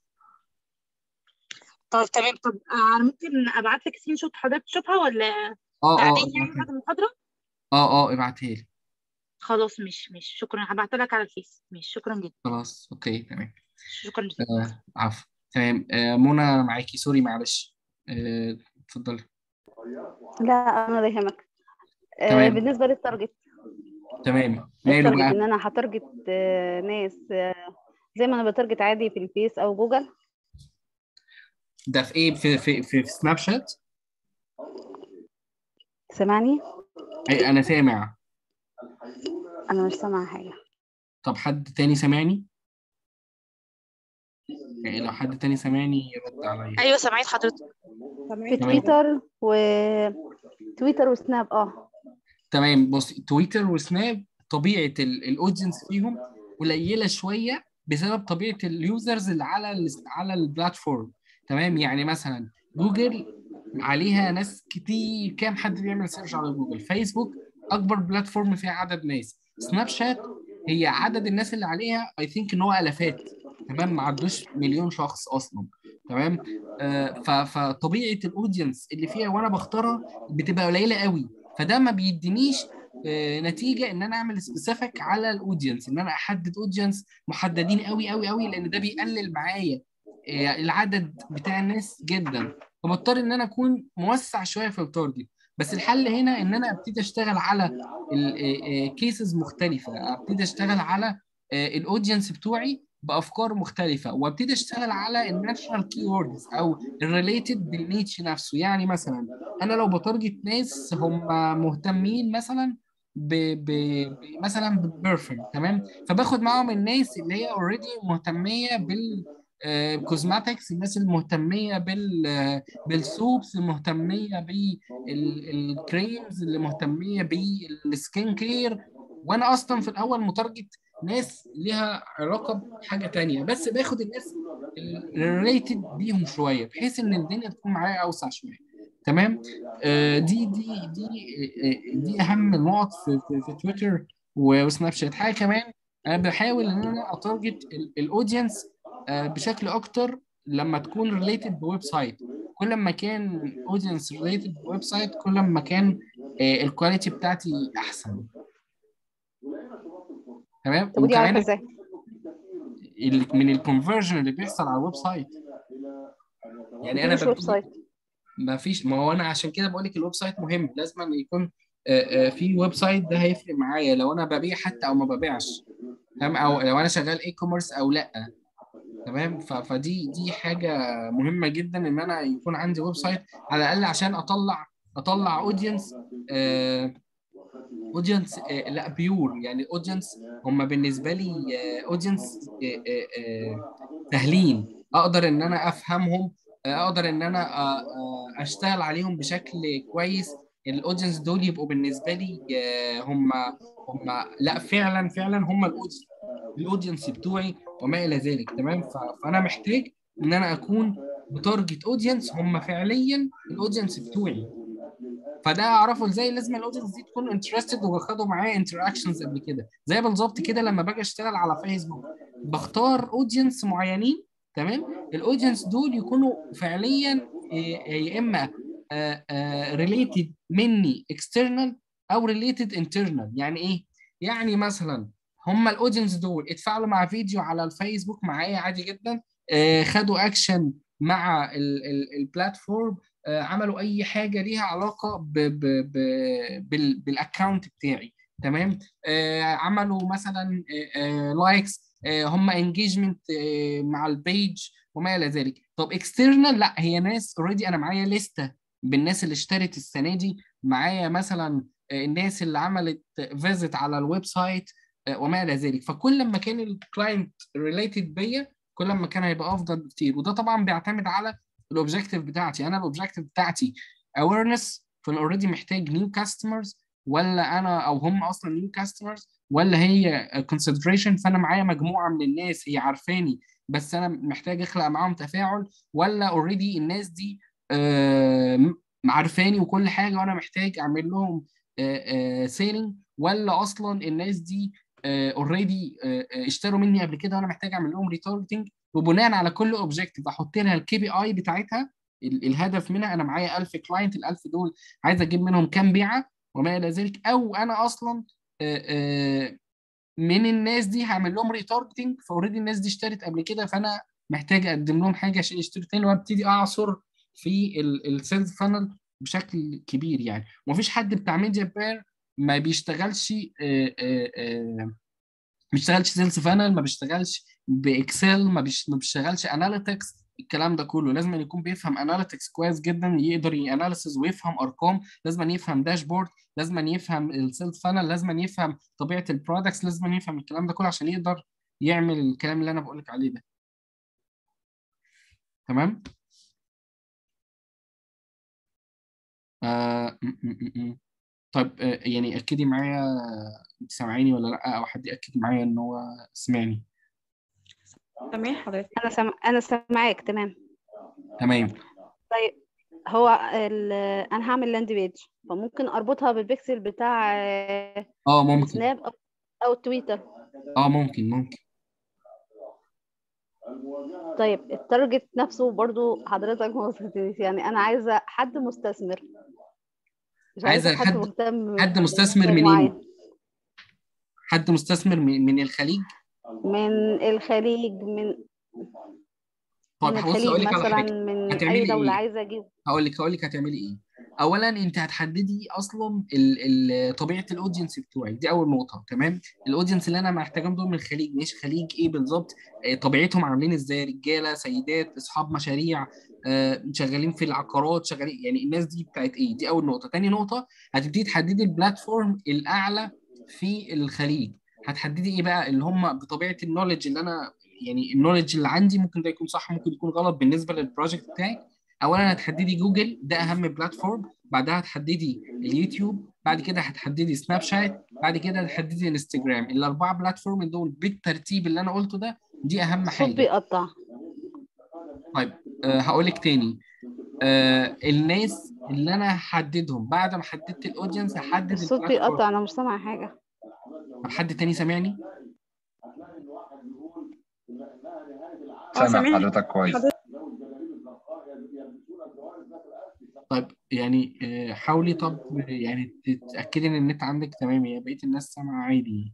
طب تمام. طب انا ممكن ابعت لك سكرين شوت حضرتك تشوفها ولا اه بعدين يعني ابعتها بعد لي. المحاضره؟ اه ابعتها لي. خلاص مش شكرا، هبعتها لك على الفيس. مش شكرا جدا. خلاص اوكي تمام. شكرا جدا. عفوا. تمام. منى أنا معاكي، سوري معلش. اتفضلي. لا انا لا يهمك. تمام. بالنسبه للتارجت، تمام ماله التارجت بقى. ان انا هتارجت ناس زي ما انا بتارجت عادي في الفيس او جوجل. ده في ايه، في سناب شات؟ سامعني؟ انا سامع. انا مش سامعه حاجه. طب حد تاني سامعني؟ يعني لو حد تاني سامعني يرد عليا. ايوه سامعين حضرتك. في تمام. تويتر وسناب. تمام بص، تويتر وسناب طبيعه الاودينس فيهم قليله شويه بسبب طبيعه اليوزرز اللي على البلاتفورم. تمام يعني مثلا جوجل عليها ناس كتير، كام حد بيعمل سيرش على جوجل؟ فيسبوك اكبر بلاتفورم فيها عدد ناس. سناب شات هي عدد الناس اللي عليها اي ثينك ان هو الافات، تمام، ما عدوش مليون شخص اصلا. تمام. فطبيعه الاودينس اللي فيها وانا بختارها بتبقى قليله قوي، فده ما بيدينيش نتيجه ان انا اعمل سبيسيفيك على الاودينس، ان انا احدد اودينس محددين قوي قوي قوي، لان ده بيقلل معايا العدد بتاع الناس جدا، فبضطر ان انا اكون موسع شويه في التارجت. بس الحل هنا ان انا ابتدي اشتغل على الكيسز مختلفه، ابتدي اشتغل على الاودينس بتوعي بافكار مختلفه، وابتدي اشتغل على الناتشرال كي ووردز او الريليتد بالنيتش نفسه. يعني مثلا انا لو بتارجت ناس هم مهتمين مثلا مثلا بالبرفيوم، تمام، فباخد معاهم الناس اللي هي اوريدي مهتميه بالكوزماتكس، الناس المهتميه بالسوبس، المهتميه بالكريمز، اللي مهتميه بالسكين كير. وانا اصلا في الاول متارجت ناس ليها علاقه بحاجه تانية، بس باخد الناس الريليتد بيهم شويه بحيث ان الدنيا تكون معايا اوسع شويه. تمام. دي اهم النقط في تويتر وسناب شات. حاجه كمان، انا بحاول ان انا اتارجت الاودينس بشكل اكتر لما تكون ريليتد بويب سايت. كل ما كان اودينس ريليتد بويب سايت كل ما كان الكواليتي بتاعتي احسن. تمام. طب ودي اعرفها وكمان ازاي؟ من الكونفرجن اللي بيحصل على الويب سايت. يعني دي انا مش ويب ببتدي، سايت. ما فيش، ما هو انا عشان كده بقول لك الويب سايت مهم، لازم أن يكون في ويب سايت. ده هيفرق معايا لو انا ببيع حتى او ما ببيعش، تمام، او لو انا شغال اي كوميرس او لا. تمام. فدي حاجه مهمه جدا ان انا يكون عندي ويب سايت على الاقل عشان اطلع اودينس، اودينس لا بيور، يعني اودينس هم بالنسبه لي اودينس سهلين، اقدر ان انا افهمهم، اقدر ان انا اشتغل عليهم بشكل كويس. الاودينس دول يبقوا بالنسبه لي هم لا فعلا هم الاودينس بتوعي وما الى ذلك. تمام. فانا محتاج ان انا اكون بتارجت اودينس هم فعليا الاودينس بتوعي. فده اعرفه ازاي؟ لازم الاودينس دي تكون انترستد وخدوا معايا انتراكشنز قبل كده، زي بالظبط كده لما باجي اشتغل على فيسبوك بختار اودينس معينين. تمام. الاودينس دول يكونوا فعليا يا اما ريليتد مني اكسترنال او ريليتد انترنال. يعني ايه؟ يعني مثلا هم الاودينس دول اتفاعلوا مع فيديو على الفيسبوك معايا عادي جدا، خدوا اكشن مع البلاتفورم، عملوا اي حاجه ليها علاقه بالاكونت بتاعي. تمام. عملوا مثلا لايكس، هم انجيجمنت مع البيج وما الى ذلك. طب اكسترنال لا، هي ناس اوريدي انا معايا لستة بالناس اللي اشترت السنه دي، معايا مثلا الناس اللي عملت فيزيت على الويب سايت وما الى ذلك. فكل ما كان الكلاينت ريليتد بيا كل ما كان هيبقى افضل بكتير. وده طبعا بيعتمد على الاوبجيكتيف بتاعتي. انا الاوبجيكتيف بتاعتي awareness، فانا اوريدي محتاج نيو كاستمرز، ولا انا او هم اصلا نيو كاستمرز، ولا هي consideration فانا معايا مجموعه من الناس هي عارفاني بس انا محتاج اخلق معاهم تفاعل، ولا اوريدي الناس دي عارفاني وكل حاجه وانا محتاج اعمل لهم سيلينج، ولا اصلا الناس دي اوريدي اشتروا مني قبل كده وانا محتاج اعمل لهم ريتارجتنج. وبناء على كل اوبجيكتيف احط لها الكي بي اي بتاعتها، الهدف منها انا معايا 1000 كلاينت، ال 1000 دول عايز اجيب منهم كام بيعه وما الى ذلك. او انا اصلا من الناس دي هعمل لهم ريتارجتنج، فاوريدي الناس دي اشترت قبل كده فانا محتاج اقدم لهم حاجه عشان يشتروا تاني، وابتدي اعصر في السيلز فانل بشكل كبير. يعني ومفيش حد بتاع ميديا بير ما بيشتغلش ما بيشتغلش سيلز فانل، ما بيشتغلش باكسل، ما بيشتغلش اناليتكس. الكلام ده كله لازم يكون بيفهم اناليتكس كويس جدا، يقدر ياناليسز ويفهم ارقام، لازم يفهم داشبورد، لازم يفهم السيلز فانل، لازم يفهم طبيعه البرودكتس، لازم يفهم الكلام ده كله عشان يقدر يعمل الكلام اللي انا بقول لك عليه ده. تمام. طيب يعني اكدي معايا انت سامعيني ولا لا، او حد ياكد معايا ان هو سمعني. تمام حضرتك. انا سامعاك تمام. تمام. طيب هو انا هعمل لاند بيج، فممكن اربطها بالبيكسل بتاع ممكن. سناب او تويتر. ممكن. طيب التارجت نفسه برضو حضرتك ما وصلتليش، يعني انا عايزه حد مستثمر، مش عايزه عايزه حد حد مهتم حد مستثمر بمنتج منين؟ معين. حد مستثمر من الخليج؟ من الخليج، من طيب بص الخليج اقول لك على مثلا، حاجه. من اي هتعملي دوله ايه؟ عايزه اجيب. هقول لك هتعملي ايه. اولا انت هتحددي اصلا طبيعه الاودينس بتوعك، دي اول نقطه. تمام. الاودينس اللي انا محتاجهم دول من الخليج، مش خليج ايه بالظبط، طبيعتهم عاملين ازاي، رجاله، سيدات، اصحاب مشاريع، شغالين في العقارات، شغالين، يعني الناس دي بتاعت ايه. دي اول نقطه. تاني نقطه هتبتدي تحددي البلاتفورم الاعلى في الخليج. هتحددي ايه بقى اللي هم بطبيعه النولج اللي انا، يعني النولج اللي عندي ممكن ده يكون صح ممكن يكون غلط بالنسبه للبروجكت بتاعك. اولا هتحددي جوجل، ده اهم بلاتفورم. بعدها هتحددي اليوتيوب، بعد كده هتحددي سناب شات، بعد كده هتحددي انستجرام. الاربعه بلاتفورم دول بالترتيب اللي انا قلته ده، دي اهم الصوت حاجه. بيقطع. طيب هقول لك تاني. الناس اللي انا هحددهم بعد ما حددت الاودينس هحدد الصوت البلاتفورم. بيقطع، انا مش سامعه حاجه. طب حد تاني سامعني؟ سامع سامع حضرتك حضرتك كويس. طيب يعني حاولي، طب يعني تتاكدي ان النت عندك تمام، يا بقيه الناس سامعه عادي.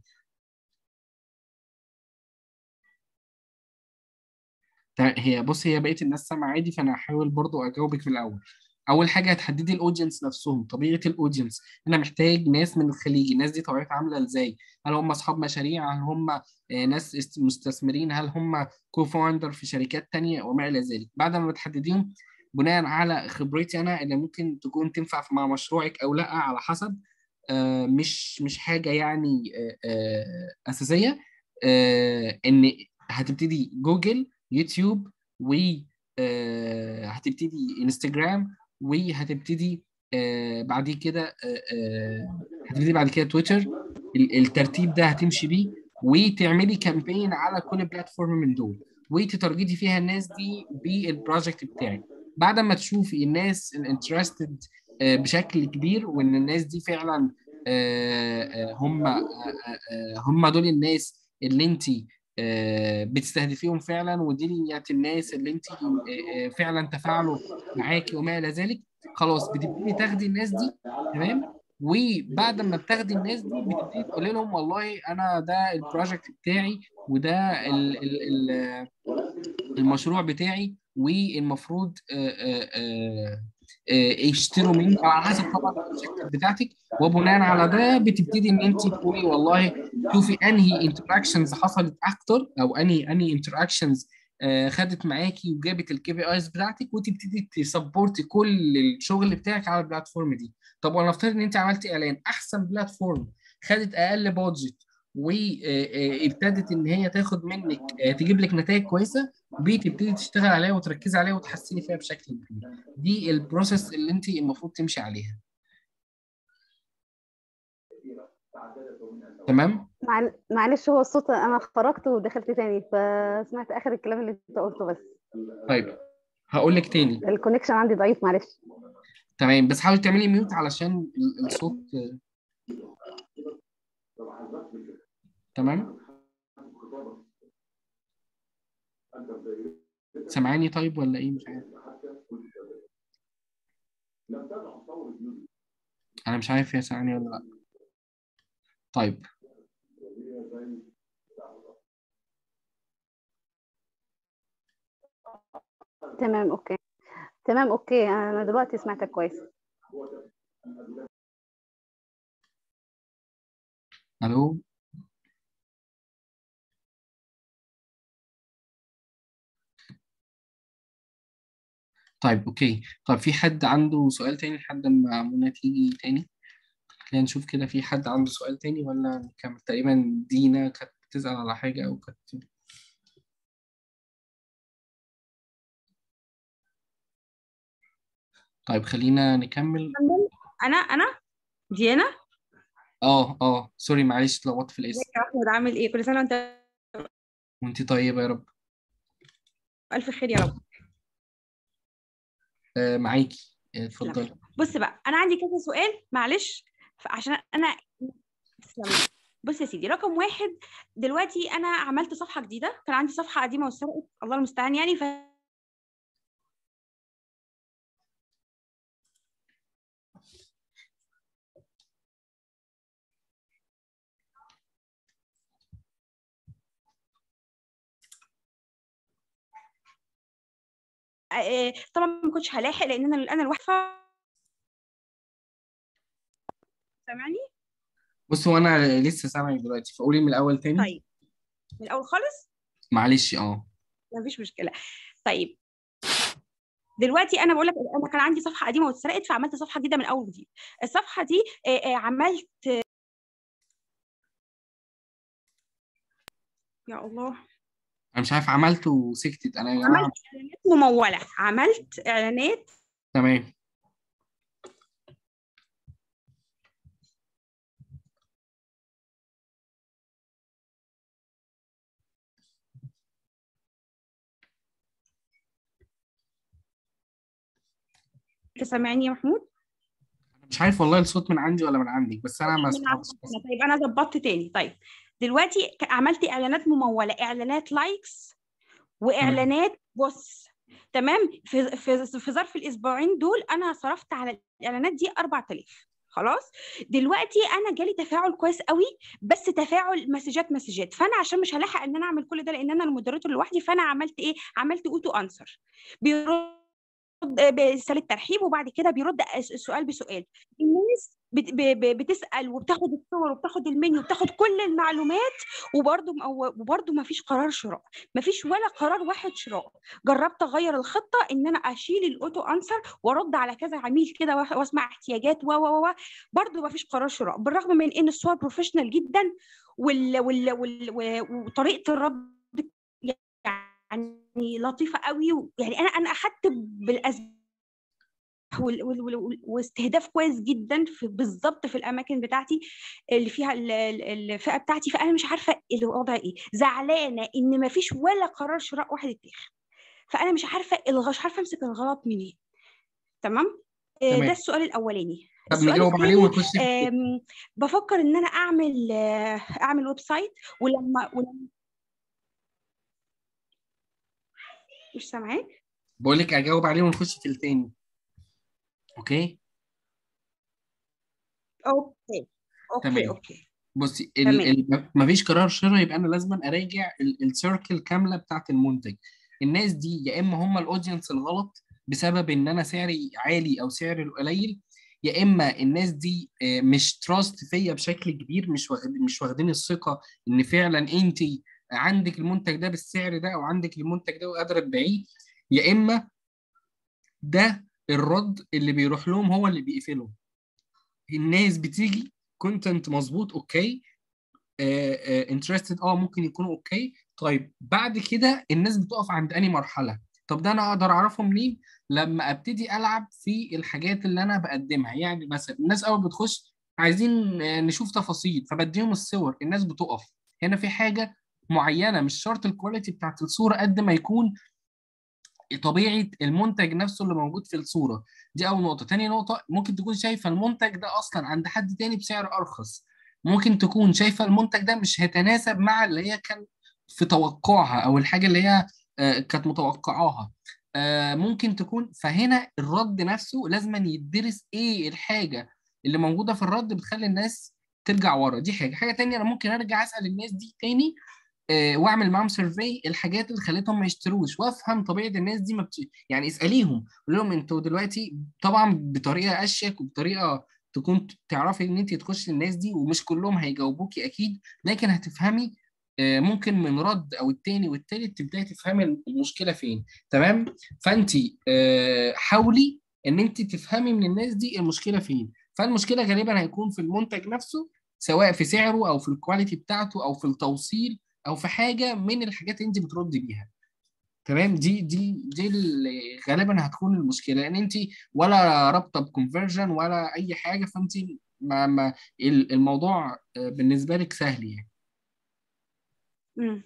هي بص، هي بقيه الناس سامعه عادي، فانا هحاول برضو اجاوبك في الاول. اول حاجه هتحددي الاودينس نفسهم، طبيعه الاودينس. انا محتاج ناس من الخليج، الناس دي طبيعتها عامله ازاي؟ هل هم اصحاب مشاريع؟ هل هم ناس مستثمرين؟ هل هم كوفاوندر في شركات تانية وما الى ذلك؟ بعد ما بتحدديهم بناء على خبرتي انا اللي ممكن تكون تنفع مع مشروعك او لا، على حسب، مش حاجه يعني اساسيه، ان هتبتدي جوجل، يوتيوب، و هتبتدي انستجرام، وهتبتدي بعد كده هتبتدي بعد كده تويتر. الترتيب ده هتمشي بيه، وتعملي كامبين على كل بلاتفورم من دول، وتتارجتي فيها الناس دي بالبروجكت بتاعك. بعد ما تشوفي الناس الانترستد بشكل كبير، وان الناس دي فعلا هم دول الناس اللي انت بتستهدفيهم فعلا، ودي الناس اللي انت فعلا تفاعلوا معاكي وما الى ذلك، خلاص بتبتدي تاخدي الناس دي. تمام. وبعد ما بتاخدي الناس دي بتبتدي تقولي لهم والله انا ده البروجكت بتاعي، وده المشروع بتاعي، والمفروض يشتروا مني، او على حسب طبعا الاوبجيكتيف بتاعتك. وبناء على ده بتبتدي ان انت تقولي والله شوفي انهي انتراكشنز حصلت اكتر، او انهي انتراكشنز خدت معاكي وجابت الكي بي ايز بتاعتك، وتبتدي تسبورتي كل الشغل بتاعك على البلاتفورم دي. طب ونفترض ان انت عملتي اعلان، احسن بلاتفورم خدت اقل بادجت وابتدت ان هي تاخد منك تجيب لك نتائج كويسه، بتبتدي تشتغل عليها وتركزي عليها وتحسني فيها بشكل كبير. دي البروسيس اللي انت المفروض تمشي عليها. تمام. معلش، هو الصوت انا خرجت ودخلت تاني فسمعت اخر الكلام اللي انت قلته بس. طيب هقول لك تاني. الكونكشن عندي ضعيف، معلش. تمام، بس حاولي تعملي ميوت علشان الصوت. تمام. سامعاني طيب ولا ايه؟ مش عارف، انا مش عارف هي سامعاني ولا لا. طيب تمام اوكي. تمام اوكي، انا دلوقتي سمعتك كويس. الو. طيب اوكي. طيب في حد عنده سؤال تاني لحد ما منى تيجي تاني؟ خلينا نشوف كده، في حد عنده سؤال تاني ولا نكمل؟ تقريبا دينا كانت بتسأل على حاجة او كانت. طيب خلينا نكمل. انا ديانا. سوري معلش اتلخبطت في ازيك الاسم. يا احمد، عامل ايه؟ كل سنه وانت وانت طيبة يا رب. الف خير يا رب. معاكي، تسلم. اتفضلي. بص بقى، انا عندي كذا سؤال معلش، عشان انا تسلم. بص يا سيدي، رقم واحد، دلوقتي انا عملت صفحه جديده، كان عندي صفحه قديمه واتسرقت، الله المستعان يعني. طبعا ما كنتش هلاحق لان انا لوحدي. سامعني؟ بص هو انا لسه سامعك دلوقتي، فقولي من الاول تاني. طيب من الاول خالص. معلش. مفيش مشكله. طيب دلوقتي انا بقول لك، انا كان عندي صفحه قديمه واتسرقت، فعملت صفحه جديده من اول وجديد. الصفحه دي عملت، يا الله، انا مش عارف عملته وسكتت انا يا جماعة. عملت اعلانات مموله، عملت اعلانات. تمام. سامعني يا محمود؟ مش عارف والله الصوت من عندي ولا من عندك، بس انا ما من سمعتش. عندنا. طيب انا ظبطت تاني. طيب دلوقتي عملت اعلانات مموله، اعلانات لايكس تمام. واعلانات بص. تمام. في ظرف الاسبوعين دول انا صرفت على الاعلانات دي 4000. خلاص. دلوقتي انا جالي تفاعل كويس قوي، بس تفاعل مسجات. فانا عشان مش هلاحق ان انا اعمل كل ده لان انا المودريتور لوحدي، فانا عملت ايه؟ عملت اوتو انسر، بيرد برسالة ترحيب، وبعد كده بيرد السؤال بسؤال. الناس بتسأل وبتاخد الصور وبتاخد المنيو وبتاخد كل المعلومات، وبرضه ما فيش قرار شراء، ما فيش ولا قرار واحد شراء. جربت اغير الخطة ان انا اشيل الاوتو انسر وارد على كذا عميل كده واسمع احتياجات برضه ما فيش قرار شراء، بالرغم من ان الصور بروفيشنال جدا وطريقة الرد يعني لطيفة قوي، يعني انا اخدت بالاسباب واستهداف كويس جدا بالظبط في الاماكن بتاعتي اللي فيها الفئه بتاعتي. فانا مش عارفه الوضع ايه، زعلانه ان ما فيش ولا قرار شراء واحد اتاخد، فانا مش عارفه مش عارفه امسك الغلط منين. تمام. ده تمام. السؤال الاولاني. طب السؤال نجاوب عليه الثاني، ونخش في التاني. بفكر ان انا اعمل ويب سايت، ولما مش سامعاك. بقول لك اجاوب عليه ونخش في التاني. اوكي اوكي اوكي تمام. اوكي بصي تمام. مفيش قرار شراء، يبقى انا لازم اراجع السيركل كامله بتاعت المنتج. الناس دي يا اما هم الاودينس الغلط بسبب ان انا سعري عالي او سعري قليل، يا اما الناس دي مش تراست فيا بشكل كبير، مش واخدين الثقه ان فعلا انت عندك المنتج ده بالسعر ده او عندك المنتج ده وقادره تبيعيه، يا اما ده الرد اللي بيروح لهم هو اللي بيقفلهم. الناس بتيجي كونتنت مظبوط اوكي، انترستد ممكن يكونوا اوكي. طيب بعد كده الناس بتقف عند انهي مرحله؟ طب ده انا اقدر اعرفه منين؟ لما ابتدي العب في الحاجات اللي انا بقدمها. يعني مثلا الناس اول بتخش عايزين نشوف تفاصيل، فبديهم الصور، الناس بتقف. هنا في حاجه معينه، مش شرط الكواليتي بتاعت الصوره قد ما يكون طبيعه المنتج نفسه اللي موجود في الصوره. دي اول نقطه. تاني نقطه، ممكن تكون شايفه المنتج ده اصلا عند حد تاني بسعر ارخص، ممكن تكون شايفه المنتج ده مش هيتناسب مع اللي هي كان في توقعها او الحاجه اللي هي كانت متوقعاها. ممكن تكون. فهنا الرد نفسه لازم يدرس ايه الحاجه اللي موجوده في الرد بتخلي الناس ترجع ورا. دي حاجه تانية، انا ممكن ارجع اسال الناس دي تاني واعمل معاهم سيرفي الحاجات اللي خلتهم ما يشتروش، وافهم طبيعه الناس دي. يعني اساليهم، قول لهم انتوا دلوقتي طبعا بطريقه اشيك وبطريقه تكون تعرفي ان انت تخشي الناس دي، ومش كلهم هيجاوبوكي اكيد، لكن هتفهمي ممكن من رد او التاني والتالت تبداي تفهمي المشكله فين. تمام. فانت حاولي ان انت تفهمي من الناس دي المشكله فين. فالمشكله غالبا هيكون في المنتج نفسه، سواء في سعره او في الكواليتي بتاعته او في التوصيل او في حاجه من الحاجات اللي انت بترد بيها. تمام. دي اللي غالبا هتكون المشكله، لان انت ولا رابطه بكونفرجن ولا اي حاجه، فانت ما الموضوع بالنسبه لك سهل يعني. مم.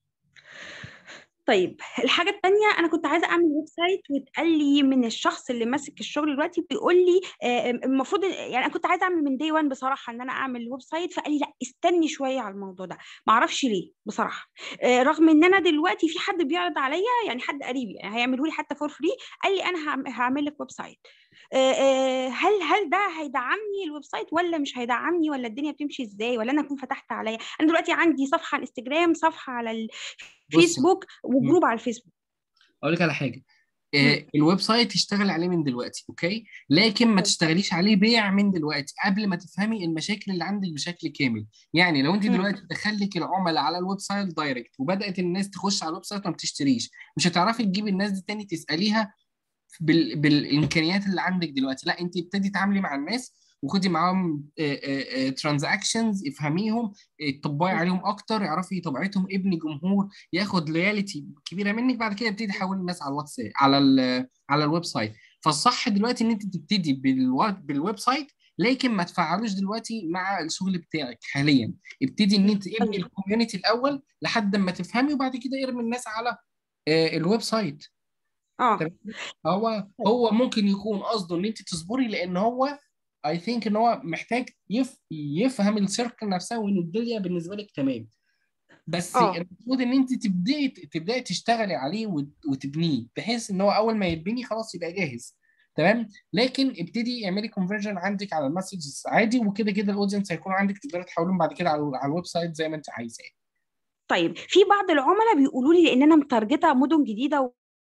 طيب الحاجة التانية، أنا كنت عايزة أعمل ويب سايت، واتقال لي من الشخص اللي ماسك الشغل دلوقتي بيقول لي المفروض، يعني أنا كنت عايزة أعمل من دي 1 بصراحة إن أنا أعمل ويب سايت، فقال لي لا استني شوية على الموضوع ده. معرفش ليه بصراحة، رغم إن أنا دلوقتي في حد بيعرض عليا، يعني حد قريب يعني هيعمله لي حتى فور فري، قال لي أنا هعمل لك ويب سايت. هل ده هيدعمني الويب سايت ولا مش هيدعمني، ولا الدنيا بتمشي ازاي، ولا انا اكون فتحت عليا؟ انا دلوقتي عندي صفحه على انستجرام، صفحه على بصي، الفيسبوك، وجروب على الفيسبوك. اقول لك على حاجه. مم. الويب سايت تشتغل عليه من دلوقتي اوكي، لكن ما تشتغليش عليه بيع من دلوقتي قبل ما تفهمي المشاكل اللي عندك بشكل كامل. يعني لو انت مم. دلوقتي دخلك العملاء على الويب سايت دايركت وبدات الناس تخش على الويب سايت وما بتشتريش، مش هتعرفي تجيبي الناس دي تاني تساليها بالامكانيات اللي عندك دلوقتي. لا، انت ابتدي تعاملي مع الناس وخدي معاهم ترانزاكشنز، افهميهم، طبقي عليهم اكتر، اعرفي طبيعتهم، ابني جمهور ياخد لويالتي كبيره منك. بعد كده ابتدي حولي الناس على الواتساب على الويب سايت. فالصح دلوقتي ان انت تبتدي بالويب سايت، لكن ما تفعلوش دلوقتي مع الشغل بتاعك حاليا. ابتدي ان انت ابني طيب. الكوميونتي الاول لحد ما تفهمي، وبعد كده ارمي الناس على الويب سايت. اه. تمام. هو ممكن يكون قصده ان انت تصبري، لان هو اي ثينك ان هو محتاج يفهم السيركل نفسها وان الدنيا بالنسبه لك تمام. بس اه. المفروض ان انت تبداي تشتغلي عليه وتبنيه بحيث ان هو اول ما يتبني خلاص يبقى جاهز. تمام. لكن ابتدي اعملي كونفرجن عندك على المسجز عادي، وكده كده الاودينس هيكون عندك، تقدري تحولهم بعد كده على الويب سايت زي ما انت عايزاه. طيب في بعض العملاء بيقولوا لي، لان انا متارجته مدن جديده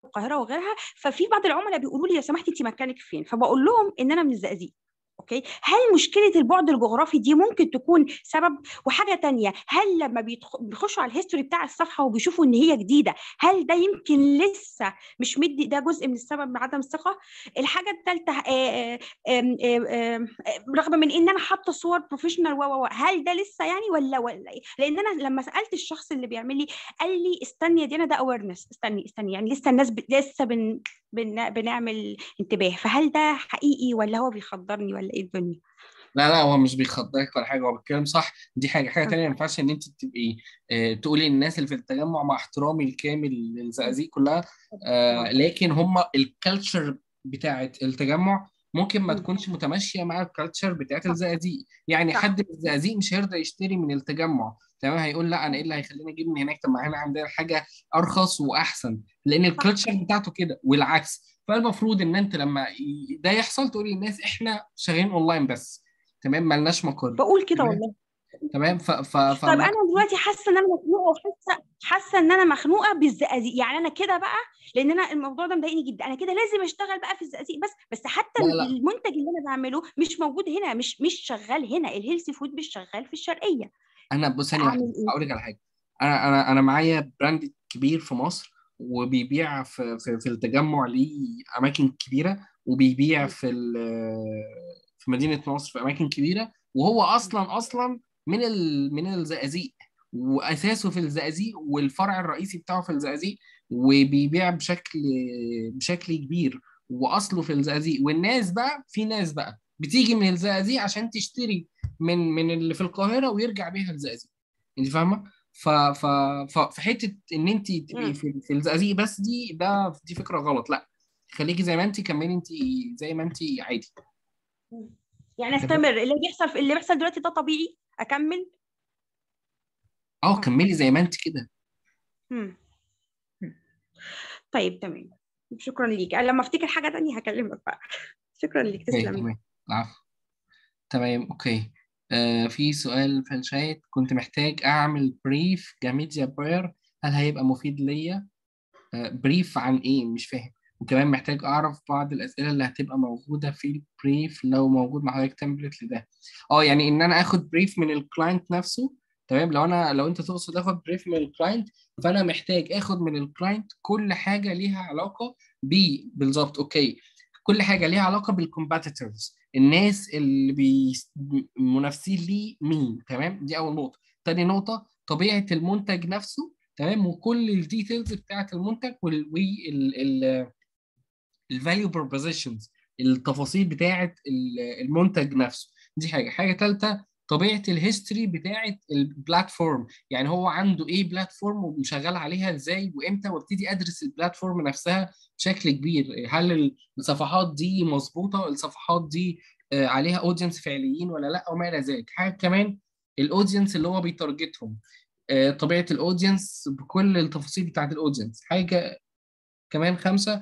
القاهره وغيرها. ففي بعض العملاء بيقولوا لي لو سمحتي انت مكانك فين، فبقول لهم ان انا من الزقازيق. اوكي، هل مشكله البعد الجغرافي دي ممكن تكون سبب؟ وحاجه تانية، هل لما بيخشوا على الهيستوري بتاع الصفحه وبيشوفوا ان هي جديده، هل ده يمكن لسه مش مدي ده جزء من السبب من عدم الثقه؟ الحاجه الثالثه، رغم من ان انا حاطه صور بروفيشنال هل ده لسه يعني ولا إيه؟ لان انا لما سالت الشخص اللي بيعمل لي قال لي استني يا دينا، ده اويرنس، استني يعني لسه الناس لسه بنعمل انتباه. فهل ده حقيقي ولا هو بيخدرني ولا ايه الدنيا؟ لا هو مش بيخضعك ولا حاجه، هو بيتكلم صح. دي حاجه تانية. ما ينفعش ان انت تبقي تقولي للناس اللي في التجمع، مع احترامي الكامل للزقازيق كلها، لكن هم الكالتشر بتاعت التجمع ممكن ما تكونش متماشيه مع الكالتشر بتاعت الزقازيق. يعني صح. حد من الزقازيق مش هيرضى يشتري من التجمع، تمام؟ هيقول لا انا ايه اللي هيخليني اجيب من هناك؟ طب ما هنا عندنا حاجه ارخص واحسن، لان الكالتشر بتاعته كده والعكس. فالمفروض ان انت لما ده يحصل تقولي للناس احنا شغالين اونلاين بس، تمام؟ ملناش مقر، بقول كده تمام؟ والله. تمام. طيب انا دلوقتي حاسه ان انا مخنوقه، وحاسه ان انا مخنوقه بالزقازيق. يعني انا كده بقى، لان انا الموضوع ده مضايقني جدا، انا كده لازم اشتغل بقى في الزقازيق بس حتى لا المنتج اللي انا بعمله مش موجود هنا، مش شغال هنا. الهيلثي فود مش شغال في الشرقيه. انا بص ثانيه اعمل واحده ايه؟ هقول لك على حاجه. انا معايا براند كبير في مصر، وبيبيع في التجمع، ليه اماكن كبيره، وبيبيع في مدينه نصر في اماكن كبيره، وهو اصلا من الزقازيق، واساسه في الزقازيق، والفرع الرئيسي بتاعه في الزقازيق، وبيبيع بشكل كبير، واصله في الزقازيق. والناس بقى، في ناس بقى بتيجي من الزقازيق عشان تشتري من اللي في القاهره ويرجع بيها الزقازيق. انت فاهمه؟ في حته ان انت تبقي في الزقازيق بس، دي فكره غلط. لا، خليكي زي ما انت، كملي انت زي ما انت عادي. يعني تمام. استمر اللي بيحصل دلوقتي ده طبيعي، اكمل؟ كملي زي ما انت كده. مم. طيب تمام، شكرا ليك. أنا لما افتكر حاجه تانية هكلمك بقى. شكرا ليك، اوكي تسلم. تمام. العفو. تمام اوكي. في سؤال في الشات، كنت محتاج اعمل بريف كميديا باير، هل هيبقى مفيد ليا؟ بريف عن ايه؟ مش فاهم. وكمان محتاج اعرف بعض الاسئله اللي هتبقى موجوده في البريف، لو موجود مع حضرتك تمبلت لده. يعني ان انا اخد بريف من الكلاينت نفسه، تمام؟ لو انت تقصد اخد بريف من الكلاينت، فانا محتاج اخد من الكلاينت كل حاجه ليها علاقه بالظبط. اوكي، كل حاجه ليها علاقه بالكومباتيتورز، الناس اللي منافسين ليه مين، تمام؟ دي اول نقطه. تاني نقطه، طبيعه المنتج نفسه، تمام؟ وكل الديتيلز بتاعت المنتج والفاليو بروبوزيشنز، التفاصيل بتاعت المنتج نفسه. دي حاجه ثالثه، طبيعه الهيستوري بتاعت البلاتفورم، يعني هو عنده ايه بلاتفورم وشغال عليها ازاي وامتى، وابتدي ادرس البلاتفورم نفسها بشكل كبير. هل الصفحات دي مظبوطه؟ الصفحات دي عليها اودينس فعليين ولا لا، وما الى ذلك. حاجه كمان، الاودينس اللي هو بيتارجتهم، طبيعه الاودينس بكل التفاصيل بتاعت الاودينس. حاجه كمان خمسه،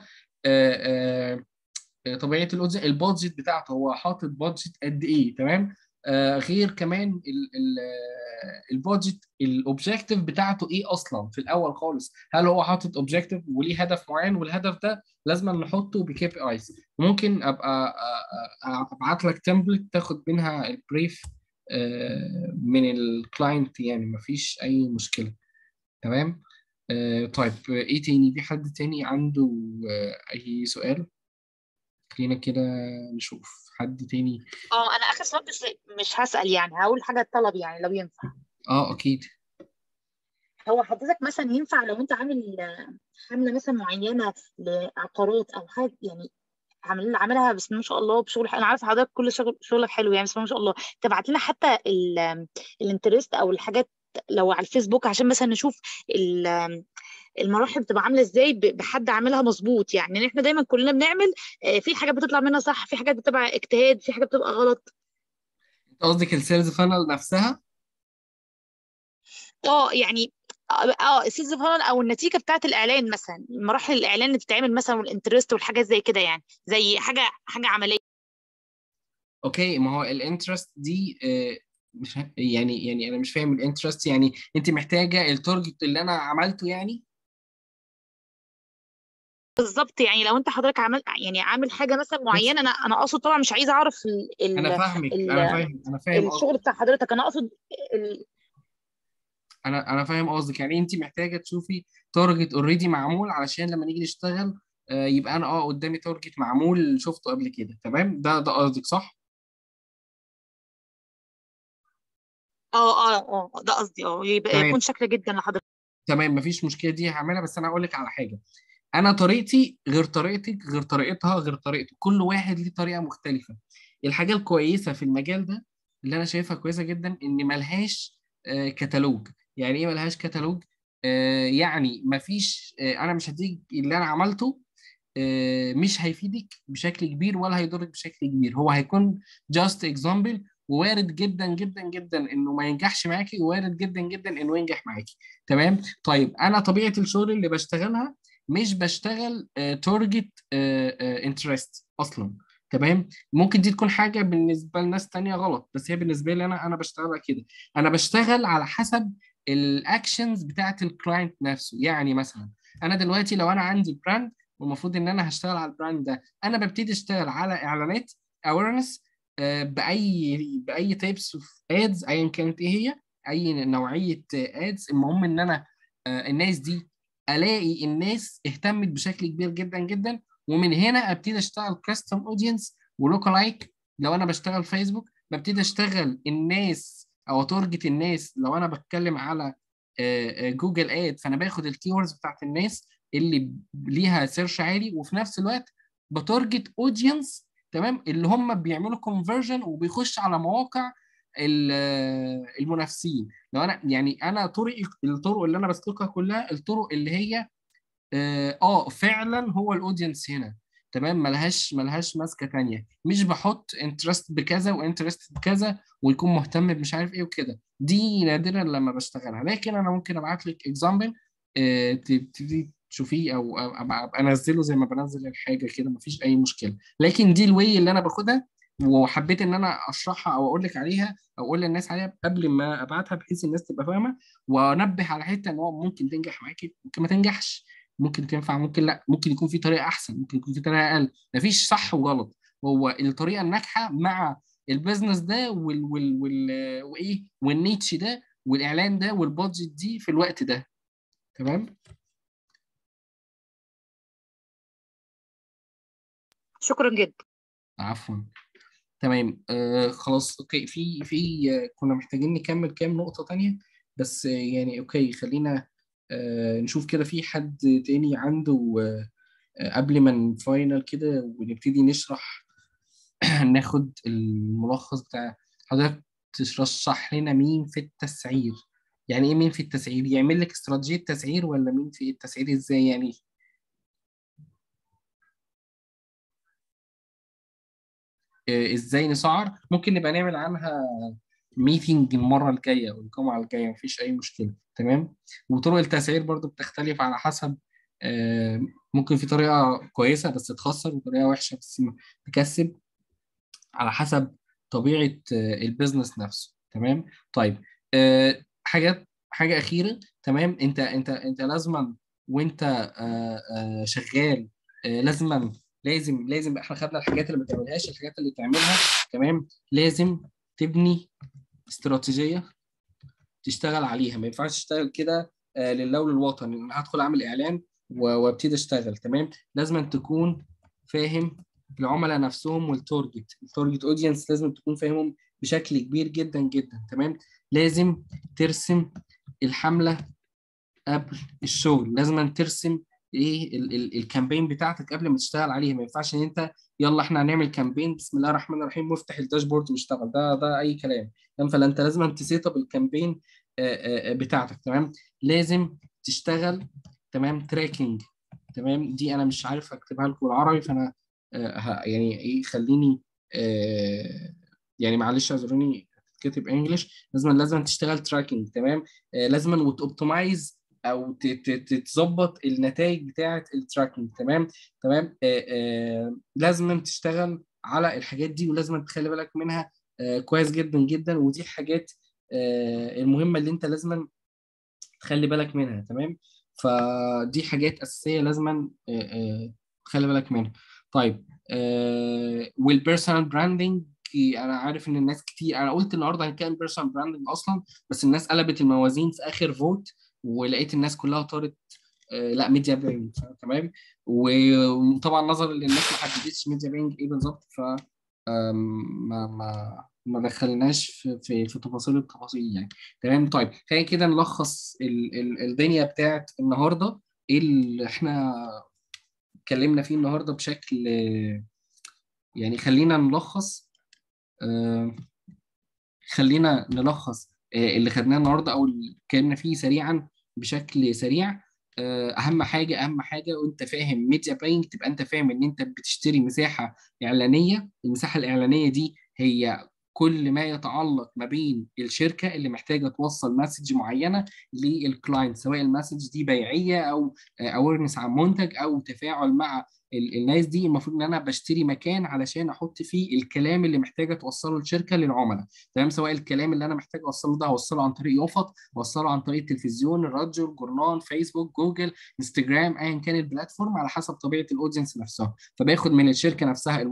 طبيعه الاودينس، البادجت بتاعته، هو حاطط بادجت قد ايه، تمام؟ غير كمان البادجت، الاوبجيكتيف بتاعته ايه اصلا في الاول خالص. هل هو حاطط اوبجيكتيف وليه هدف معين، والهدف ده لازم نحطه بكي بي ايز. ممكن ابقى ابعت لك تمبلت تاخد منها البريف من الكلاينت، يعني مفيش اي مشكله. تمام. طيب ايه تاني؟ في حد تاني عنده اي سؤال؟ خلينا كده نشوف حد تاني. انا اخر سؤال، بس مش هسأل، يعني هقول حاجة طلب يعني لو ينفع. اكيد. هو حضرتك مثلا ينفع لو انت عامل حملة مثلا معينة لعقارات او حاجة، يعني عاملها بسم الله ما شاء الله بشغل انا عارفه حضرتك كل شغلك حلو يعني، بسم الله ما شاء الله. تبعت لنا حتى الانترست او الحاجات لو على الفيسبوك، عشان مثلا نشوف المراحل بتبقى عامله ازاي بحد عاملها مظبوط. يعني ان احنا دايما كلنا بنعمل في حاجات بتطلع منها صح، في حاجات بتبقى اجتهاد، في حاجات بتبقى غلط. قصدك السيلز فانل نفسها؟ يعني السيلز فانل او النتيجه بتاعت الاعلان، مثلا مراحل الاعلان اللي بتتعمل مثلا، والانترست والحاجات زي كده، يعني زي حاجه عمليه. اوكي، ما هو الانترست دي مش يعني انا مش فاهم الانترست. يعني انت محتاجه التارجت اللي انا عملته يعني؟ بالظبط. يعني لو انت حضرتك عامل حاجه مثلا بص معينه، انا اقصد طبعا مش عايزه اعرف انا فاهمك، ال انا فاهم الشغل قصدك. بتاع حضرتك، انا اقصد ال... انا فاهم قصدك، يعني انت محتاجه تشوفي تارجت اوريدي معمول علشان لما نيجي نشتغل يبقى انا قدامي تارجت معمول شفته قبل كده. تمام، ده قصدك صح؟ ده قصدي، يبقى تمام يكون شكل جدا لحضرتك. تمام، مفيش مشكله، دي هعملها. بس انا هقول لك على حاجه، انا طريقتي غير طريقتك، غير طريقتها غير طريقتك، كل واحد ليه طريقه مختلفه. الحاجه الكويسه في المجال ده اللي انا شايفها كويسه جدا ان ملهاش كتالوج. يعني ايه ملهاش كتالوج؟ يعني مفيش انا مش هديك اللي انا عملته مش هيفيدك بشكل كبير ولا هيضرك بشكل كبير، هو هيكون جاست اكزامبل. ووارد جدا جدا جدا انه ما ينجحش معاكي، ووارد جدا جدا انه ينجح معاكي. تمام. طيب انا طبيعه الشغل اللي بشتغلها مش بشتغل تارجت انترست اصلا. تمام. ممكن دي تكون حاجه بالنسبه لناس تانية غلط، بس هي بالنسبه لي انا بشتغل كده. انا بشتغل على حسب الاكشنز بتاعت الكلاينت نفسه. يعني مثلا انا دلوقتي لو انا عندي براند والمفروض ان انا هشتغل على البراند ده، انا ببتدي اشتغل على اعلانات اويرنس باي تايبس اوف ادز ايا كانت ايه هي، اي نوعيه ادز. المهم ان انا الناس دي الاقي الناس اهتمت بشكل كبير جدا جدا، ومن هنا ابتدي اشتغل كاستم اودينس ولوك لايك. لو انا بشتغل فيسبوك ببتدي اشتغل الناس او تارجت الناس. لو انا بتكلم على جوجل اد فانا باخد الكيوردز بتاعت الناس اللي ليها سيرش عالي، وفي نفس الوقت بتارجت اودينس تمام اللي هم بيعملوا كونفرجن وبيخش على مواقع المنافسين. لو انا يعني انا الطرق اللي انا بسلكها كلها الطرق اللي هي فعلا هو الاودينس هنا. تمام، ملهاش ماسكه تانية. مش بحط انترست بكذا وانترست بكذا ويكون مهتم بمش عارف ايه وكده، دي نادرا لما بشتغلها. لكن انا ممكن ابعت لك اكزامبل تبتدي تشوفيه او أبقى انزله زي ما بنزل الحاجه كده، مفيش اي مشكله. لكن دي الواي اللي انا باخدها، وحبيت ان انا اشرحها او اقول لك عليها او اقول للناس عليها قبل ما ابعتها، بحيث الناس تبقى فاهمه. وانبه على حته ان هو ممكن تنجح معاكي ممكن ما تنجحش، ممكن تنفع ممكن لا، ممكن يكون في طريقه احسن ممكن يكون في طريقه اقل، مفيش صح وغلط. هو الطريقه الناجحه مع البيزنس ده وايه والنيتش ده والاعلان ده والبادجت دي في الوقت ده. تمام. شكرا جدا. عفوا. تمام خلاص اوكي. كنا محتاجين نكمل كام نقطه تانية، بس يعني اوكي خلينا نشوف كده في حد تاني عنده قبل ما نفاينل كده ونبتدي نشرح. ناخد الملخص بتاع حضرتك، ترشح لنا مين في التسعير. يعني ايه مين في التسعير؟ يعمل لك استراتيجية تسعير ولا مين في التسعير ازاي يعني؟ ازاي نسعر؟ ممكن نبقى نعمل عنها ميتنج المرة الجاية او الجمعة الجاية، مفيش اي مشكلة. تمام. وطرق التسعير برضو بتختلف على حسب ممكن في طريقة كويسة بس تخسر وطريقة وحشة بس تكسب، على حسب طبيعة البيزنس نفسه. تمام. طيب حاجة أخيرة. تمام. أنت لازما وأنت شغال لازم احنا خدنا الحاجات اللي ما تعملهاش، الحاجات اللي تعملها. تمام. لازم تبني استراتيجية تشتغل عليها. ما ينفعش تشتغل كده لله وللوطن، انا هدخل اعمل اعلان وابتدي اشتغل. تمام. لازم أن تكون فاهم العملاء نفسهم التارجت اودينس، لازم تكون فاهمهم بشكل كبير جدا جدا. تمام. لازم ترسم الحملة قبل الشغل، لازم أن ترسم ايه الكامبين بتاعتك قبل ما تشتغل عليها. ما ينفعش ان انت يلا احنا هنعمل كامبين بسم الله الرحمن الرحيم وافتح الداشبورد واشتغل، ده اي كلام. تمام. فانت لازم أن تسيت اب الكامبين بتاعتك. تمام. لازم تشتغل تمام تراكنج. تمام. دي انا مش عارف اكتبها لكم بالعربي، فانا يعني ايه خليني يعني معلش اعذروني كاتب انجلش. لازم تشتغل تراكنج. تمام. لازم وتوبتمايز او تظبط النتائج بتاعه التراكنج. تمام. تمام. لازم تشتغل على الحاجات دي ولازم تخلي بالك منها كويس جدا جدا. ودي حاجات المهمه اللي انت لازم تخلي بالك منها. تمام. فدي حاجات اساسيه لازما خلي بالك منها. طيب والبيرسونال براندنج، انا عارف ان الناس كتير، انا قلت النهارده هنتكلم بيرسونال براندنج اصلا، بس الناس قلبت الموازين في اخر فوت، ولقيت الناس كلها طارت لا ميديا باينج. تمام. وطبعا نظرا للناس ما حددتش ميديا باينج ايه بالظبط، ف ما دخلناش في تفاصيل التفاصيل يعني. تمام. طيب خلينا كده نلخص الدنيا بتاعت النهارده، ايه اللي احنا اتكلمنا فيه النهارده بشكل يعني. خلينا نلخص آه، خلينا نلخص اللي خدناه النهارده او اللي اتكلمنا فيه سريعا بشكل سريع. اهم حاجه وانت فاهم ميديا باينج، تبقى انت فاهم ان انت بتشتري مساحه اعلانيه. المساحه الاعلانيه دي هي كل ما يتعلق ما بين الشركه اللي محتاجه توصل مسج معينه للكلاينت، سواء المسج دي بيعيه او اويرنس عن منتج او تفاعل مع الناس دي. المفروض ان انا بشتري مكان علشان احط فيه الكلام اللي محتاجه توصله الشركه للعملاء. تمام. سواء الكلام اللي انا محتاج اوصله ده هوصله عن طريق يافط، اوصله عن طريق التلفزيون، الراديو، الجورنال، فيسبوك، جوجل، انستجرام، ايا كان البلاتفورم على حسب طبيعه الاودينس نفسها. فباخد من الشركه نفسها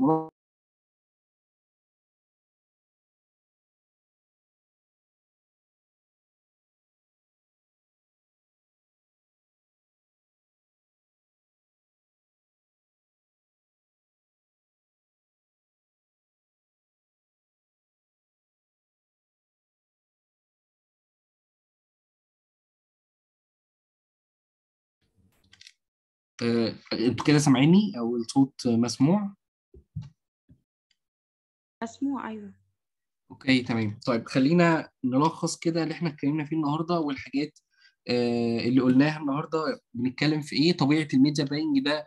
انتوا كده سامعيني او الصوت مسموع؟ مسموع، ايوه. اوكي تمام. طيب خلينا نلخص كده اللي احنا اتكلمنا فيه النهارده والحاجات اللي قلناها النهارده. بنتكلم في ايه؟ طبيعه الميديا باينج ده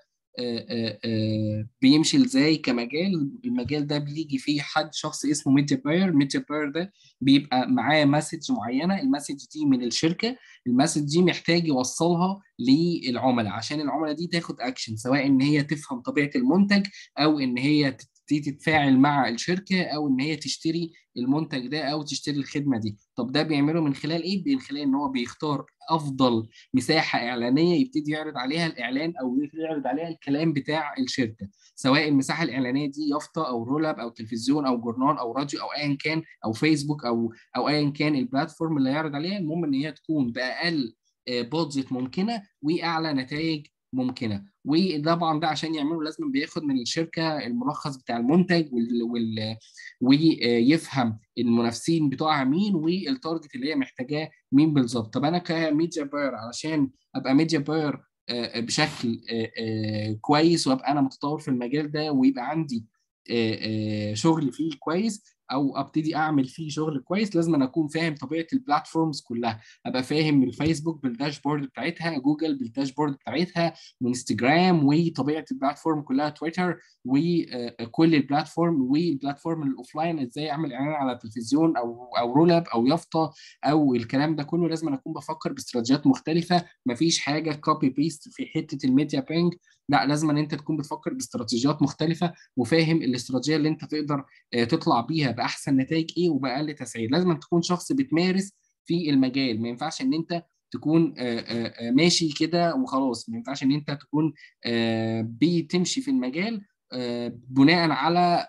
بيمشي ازاي كمجال. المجال ده بيجي فيه حد شخص اسمه ميديا باير. الميديا باير ده بيبقى معاه مسج معينه، المسج دي من الشركه، المسج دي محتاج يوصلها للعملاء عشان العملاء دي تاخد اكشن، سواء ان هي تفهم طبيعه المنتج او ان هي تتفاعل مع الشركه او ان هي تشتري المنتج ده او تشتري الخدمه دي. طب ده بيعمله من خلال ايه؟ من خلال ان هو بيختار افضل مساحه اعلانيه يبتدي يعرض عليها الاعلان او يعرض عليها الكلام بتاع الشركه، سواء المساحه الاعلانيه دي يافطه او رول اب او تلفزيون او جورنال او راديو او ايا كان او فيسبوك او ايا كان البلاتفورم اللي هيعرض عليها. المهم ان هي تكون باقل بادجت ممكنه واعلى نتائج ممكنه. وطبعا ده عشان يعمله لازم بياخد من الشركه الملخص بتاع المنتج ويفهم المنافسين بتوعها مين والتارجت اللي هي محتاجاه مين بالظبط. طب انا كميديا باير علشان ابقى ميديا باير بشكل كويس وابقى انا متطور في المجال ده ويبقى عندي شغل فيه كويس او ابتدي اعمل فيه شغل كويس، لازم أنا اكون فاهم طبيعه البلاتفورمز كلها. ابقى فاهم الفيسبوك بالداشبورد بتاعتها، جوجل بالداشبورد بتاعتها، وانستجرام، وطبيعه البلاتفورم كلها، تويتر، وكل البلاتفورم والبلاتفورم الاوفلاين ازاي اعمل اعلان على التلفزيون او رول اب او يافطه او الكلام ده كله. لازم اكون بفكر باستراتيجيات مختلفه. مفيش حاجه كوبي بيست في حته الميديا بينج، لا لازم ان انت تكون بتفكر باستراتيجيات مختلفه وفاهم الاستراتيجيه اللي انت تقدر تطلع بيها باحسن نتائج ايه وباقل تسعير. لازم تكون شخص بتمارس في المجال. ما ينفعش ان انت تكون ماشي كده وخلاص. ما ينفعش ان انت تكون بتمشي في المجال بناء على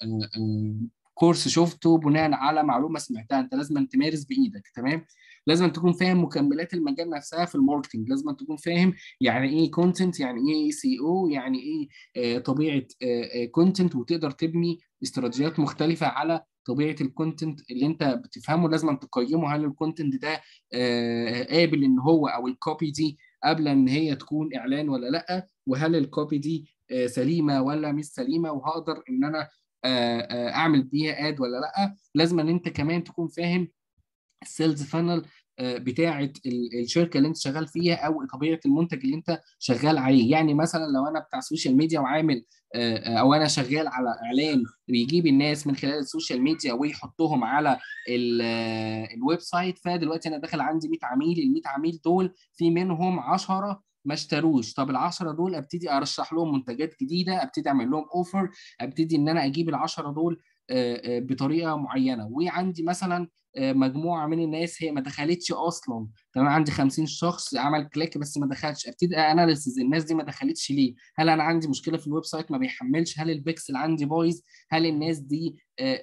كورس شفته، بناء على معلومه سمعتها. انت لازم تمارس بايدك. تمام. لازم تكون فاهم مكملات المجال نفسها في الماركتنج. لازم تكون فاهم يعني ايه كونتنت، يعني ايه سي او، يعني ايه طبيعه كونتنت، وتقدر تبني استراتيجيات مختلفه على طبيعه الكونتنت اللي انت بتفهمه. لازم تقيمه، هل الكونتنت ده قابل ان هو او الكوبي دي قبل ان هي تكون اعلان ولا لا، وهل الكوبي دي سليمه ولا مش سليمه، وهقدر ان انا اعمل بيها اد ولا لا. لازم ان انت كمان تكون فاهم السيلز فانل بتاعه الشركه اللي انت شغال فيها او طبيعه المنتج اللي انت شغال عليه. يعني مثلا لو انا بتاع سوشيال ميديا وعامل او انا شغال على اعلان بيجيب الناس من خلال السوشيال ميديا ويحطهم على الويب سايت، فدلوقتي انا داخل عندي 100 عميل. ال 100 عميل دول في منهم 10 ما اشتروش. طب ال10 دول ابتدي ارشح لهم منتجات جديده، ابتدي اعمل لهم اوفر، ابتدي ان انا اجيب ال10 دول بطريقه معينه، وعندي مثلا مجموعه من الناس هي ما دخلتش اصلا. تمام، عندي 50 شخص عمل كليك بس ما دخلش، ابتدي اناليسز الناس دي ما دخلتش ليه. هل انا عندي مشكله في الويب سايت ما بيحملش؟ هل البكسل عندي بايظ؟ هل الناس دي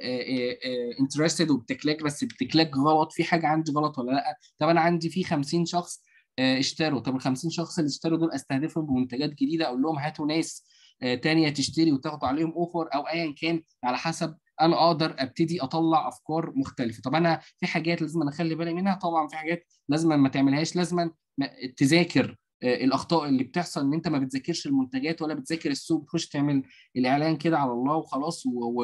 انترستد وبتكليك بس بتكليك غلط؟ في حاجه عندي غلط ولا لا؟ طب انا عندي في 50 شخص اشتروا، طب ال 50 شخص اللي اشتروا دول استهدفهم بمنتجات جديده، اقول لهم هاتوا ناس تانية تشتري وتاخدوا عليهم اوفر او ايا كان، على حسب انا اقدر ابتدي اطلع افكار مختلفه. طب انا في حاجات لازم اخلي بالي منها، طبعا في حاجات لازم ما تعملهاش، لازم تذاكر الاخطاء اللي بتحصل، ان انت ما بتذاكرش المنتجات ولا بتذاكر السوق، بتخش تعمل الاعلان كده على الله وخلاص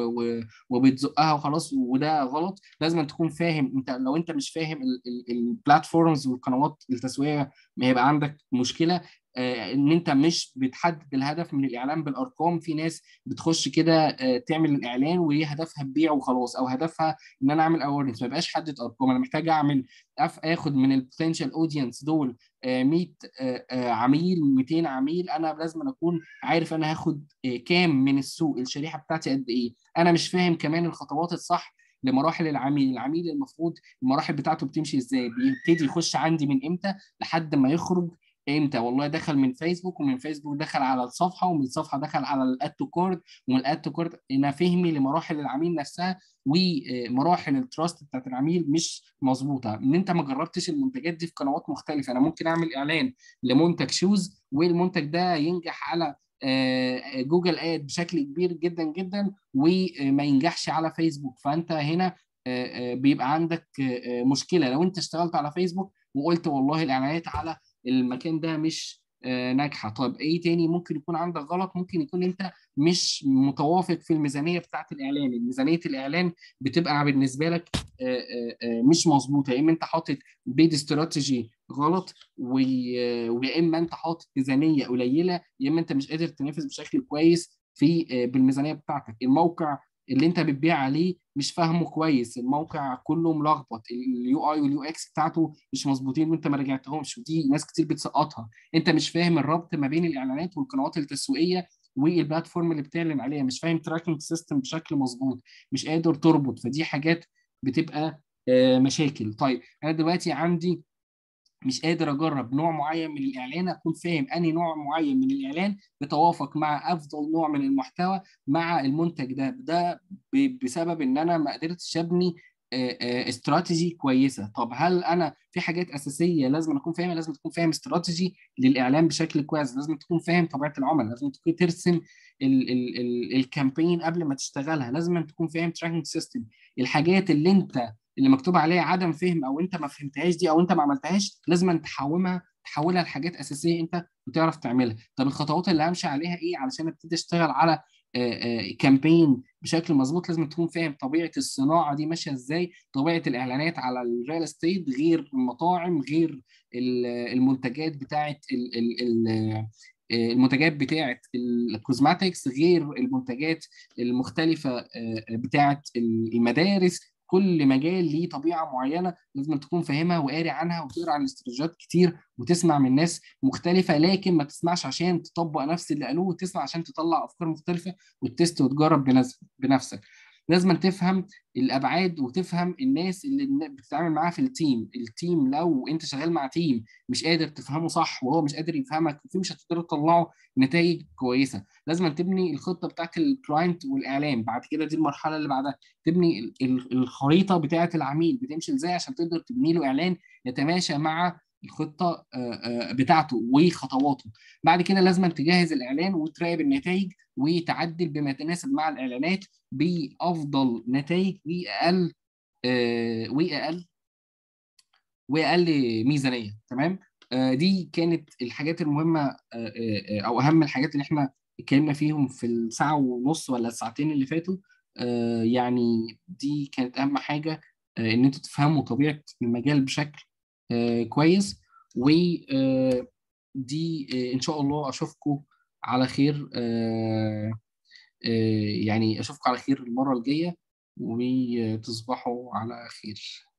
وبتزقها وخلاص، وده غلط. لازم تكون فاهم، انت لو انت مش فاهم البلاتفورمز والقنوات التسويقيه ما هيبقى عندك مشكله. ان انت مش بتحدد الهدف من الاعلان بالارقام. في ناس بتخش كده تعمل الاعلان وهي هدفها تبيع وخلاص، او هدفها ان انا اعمل اويرنس، ما يبقاش حدد ارقام. انا محتاج اعمل اخد من البوتنشال اودينس دول 100 عميل، 200 عميل. انا لازم اكون عارف انا هاخد كام من السوق، الشريحه بتاعتي قد ايه. انا مش فاهم كمان الخطوات الصح لمراحل العميل المفروض المراحل بتاعته بتمشي ازاي، بيبتدي يخش عندي من امتى لحد ما يخرج امتى. والله دخل من فيسبوك، ومن فيسبوك دخل على الصفحه، ومن الصفحه دخل على الاد تو كورد، ومن الاد تو كورد. انا فهمي لمراحل العميل نفسها ومراحل التراست بتاعت العميل مش مظبوطه، ان انت ما جربتش المنتجات دي في قنوات مختلفه. انا ممكن اعمل اعلان لمنتج شوز والمنتج ده ينجح على جوجل اد بشكل كبير جدا جدا، وما ينجحش على فيسبوك. فانت هنا بيبقى عندك مشكله. لو انت اشتغلت على فيسبوك وقلت والله الاعلانات على المكان ده مش ناجحه، طب ايه تاني ممكن يكون عندك غلط؟ ممكن يكون انت مش متوافق في الميزانيه بتاعت الاعلان. ميزانيه الاعلان بتبقى بالنسبه لك مش مظبوطه، يا اما انت حاطط بيد استراتيجي غلط، ويا اما انت حاطط ميزانيه قليله، يا اما انت مش قادر تنافس بشكل كويس في بالميزانيه بتاعتك. الموقع اللي انت بتبيع عليه مش فاهمه كويس، الموقع كله ملخبط، اليو اي واليو اكس بتاعته مش مظبوطين وانت ما رجعتهمش، ودي ناس كتير بتسقطها. انت مش فاهم الربط ما بين الاعلانات والقنوات التسويقيه والبلاتفورم اللي بتعلن عليها، مش فاهم تراكنج سيستم بشكل مظبوط، مش قادر تربط. فدي حاجات بتبقى مشاكل. طيب انا دلوقتي عندي مش قادر اجرب نوع معين من الاعلان، اكون فاهم اني نوع معين من الاعلان بيتوافق مع افضل نوع من المحتوى مع المنتج ده بسبب ان انا ما قدرتش ابني استراتيجي كويسه. طب هل انا في حاجات اساسيه لازم اكون فاهمها؟ لازم تكون فاهم استراتيجي للاعلان بشكل كويس، لازم تكون فاهم طبيعه العملاء، لازم تكون ترسم الكامبين قبل ما تشتغلها، لازم تكون فاهم تراكنج سيستم. الحاجات اللي مكتوب عليها عدم فهم او انت ما فهمتهاش دي او انت ما عملتهاش، لازم تحولها لحاجات اساسيه انت بتعرف تعملها. طب الخطوات اللي همشي عليها ايه علشان ابتدي اشتغل على كامبين بشكل مظبوط؟ لازم تكون فاهم طبيعه الصناعه دي ماشيه ازاي، طبيعه الاعلانات على الريال استيت غير المطاعم، غير المنتجات بتاعه المنتجات بتاعه الكوزماتكس، غير المنتجات المختلفه بتاعه المدارس. كل مجال ليه طبيعه معينه لازم تكون فاهمها وقاري عنها وتقرا عن استراتيجيات كتير وتسمع من ناس مختلفه. لكن ما تسمعش عشان تطبق نفس اللي قالوه، تسمع عشان تطلع افكار مختلفه وتست وتجرب بنفسك. لازم تفهم الابعاد وتفهم الناس اللي بتتعامل معاها في التيم لو انت شغال مع تيم مش قادر تفهمه صح وهو مش قادر يفهمك، مش هتقدروا تطلعوا نتائج كويسه. لازم تبني الخطه بتاعت الكلاينت والاعلام. بعد كده دي المرحله اللي بعدها، تبني الخريطه بتاعت العميل بتمشي ازاي عشان تقدر تبني له اعلان يتماشى مع الخطه بتاعته وخطواته. بعد كده لازم تجهز الاعلان وتراقب النتائج وتعدل بما يتناسب مع الاعلانات بافضل نتائج واقل واقل ميزانيه. تمام، دي كانت الحاجات المهمه او اهم الحاجات اللي احنا اتكلمنا فيهم في الساعه ونص ولا الساعتين اللي فاتوا. يعني دي كانت اهم حاجه، ان انتوا تفهموا طبيعه المجال بشكل كويس. ودي ان شاء الله اشوفكم على خير، يعني اشوفكم على خير المره الجايه وتصبحوا على خير.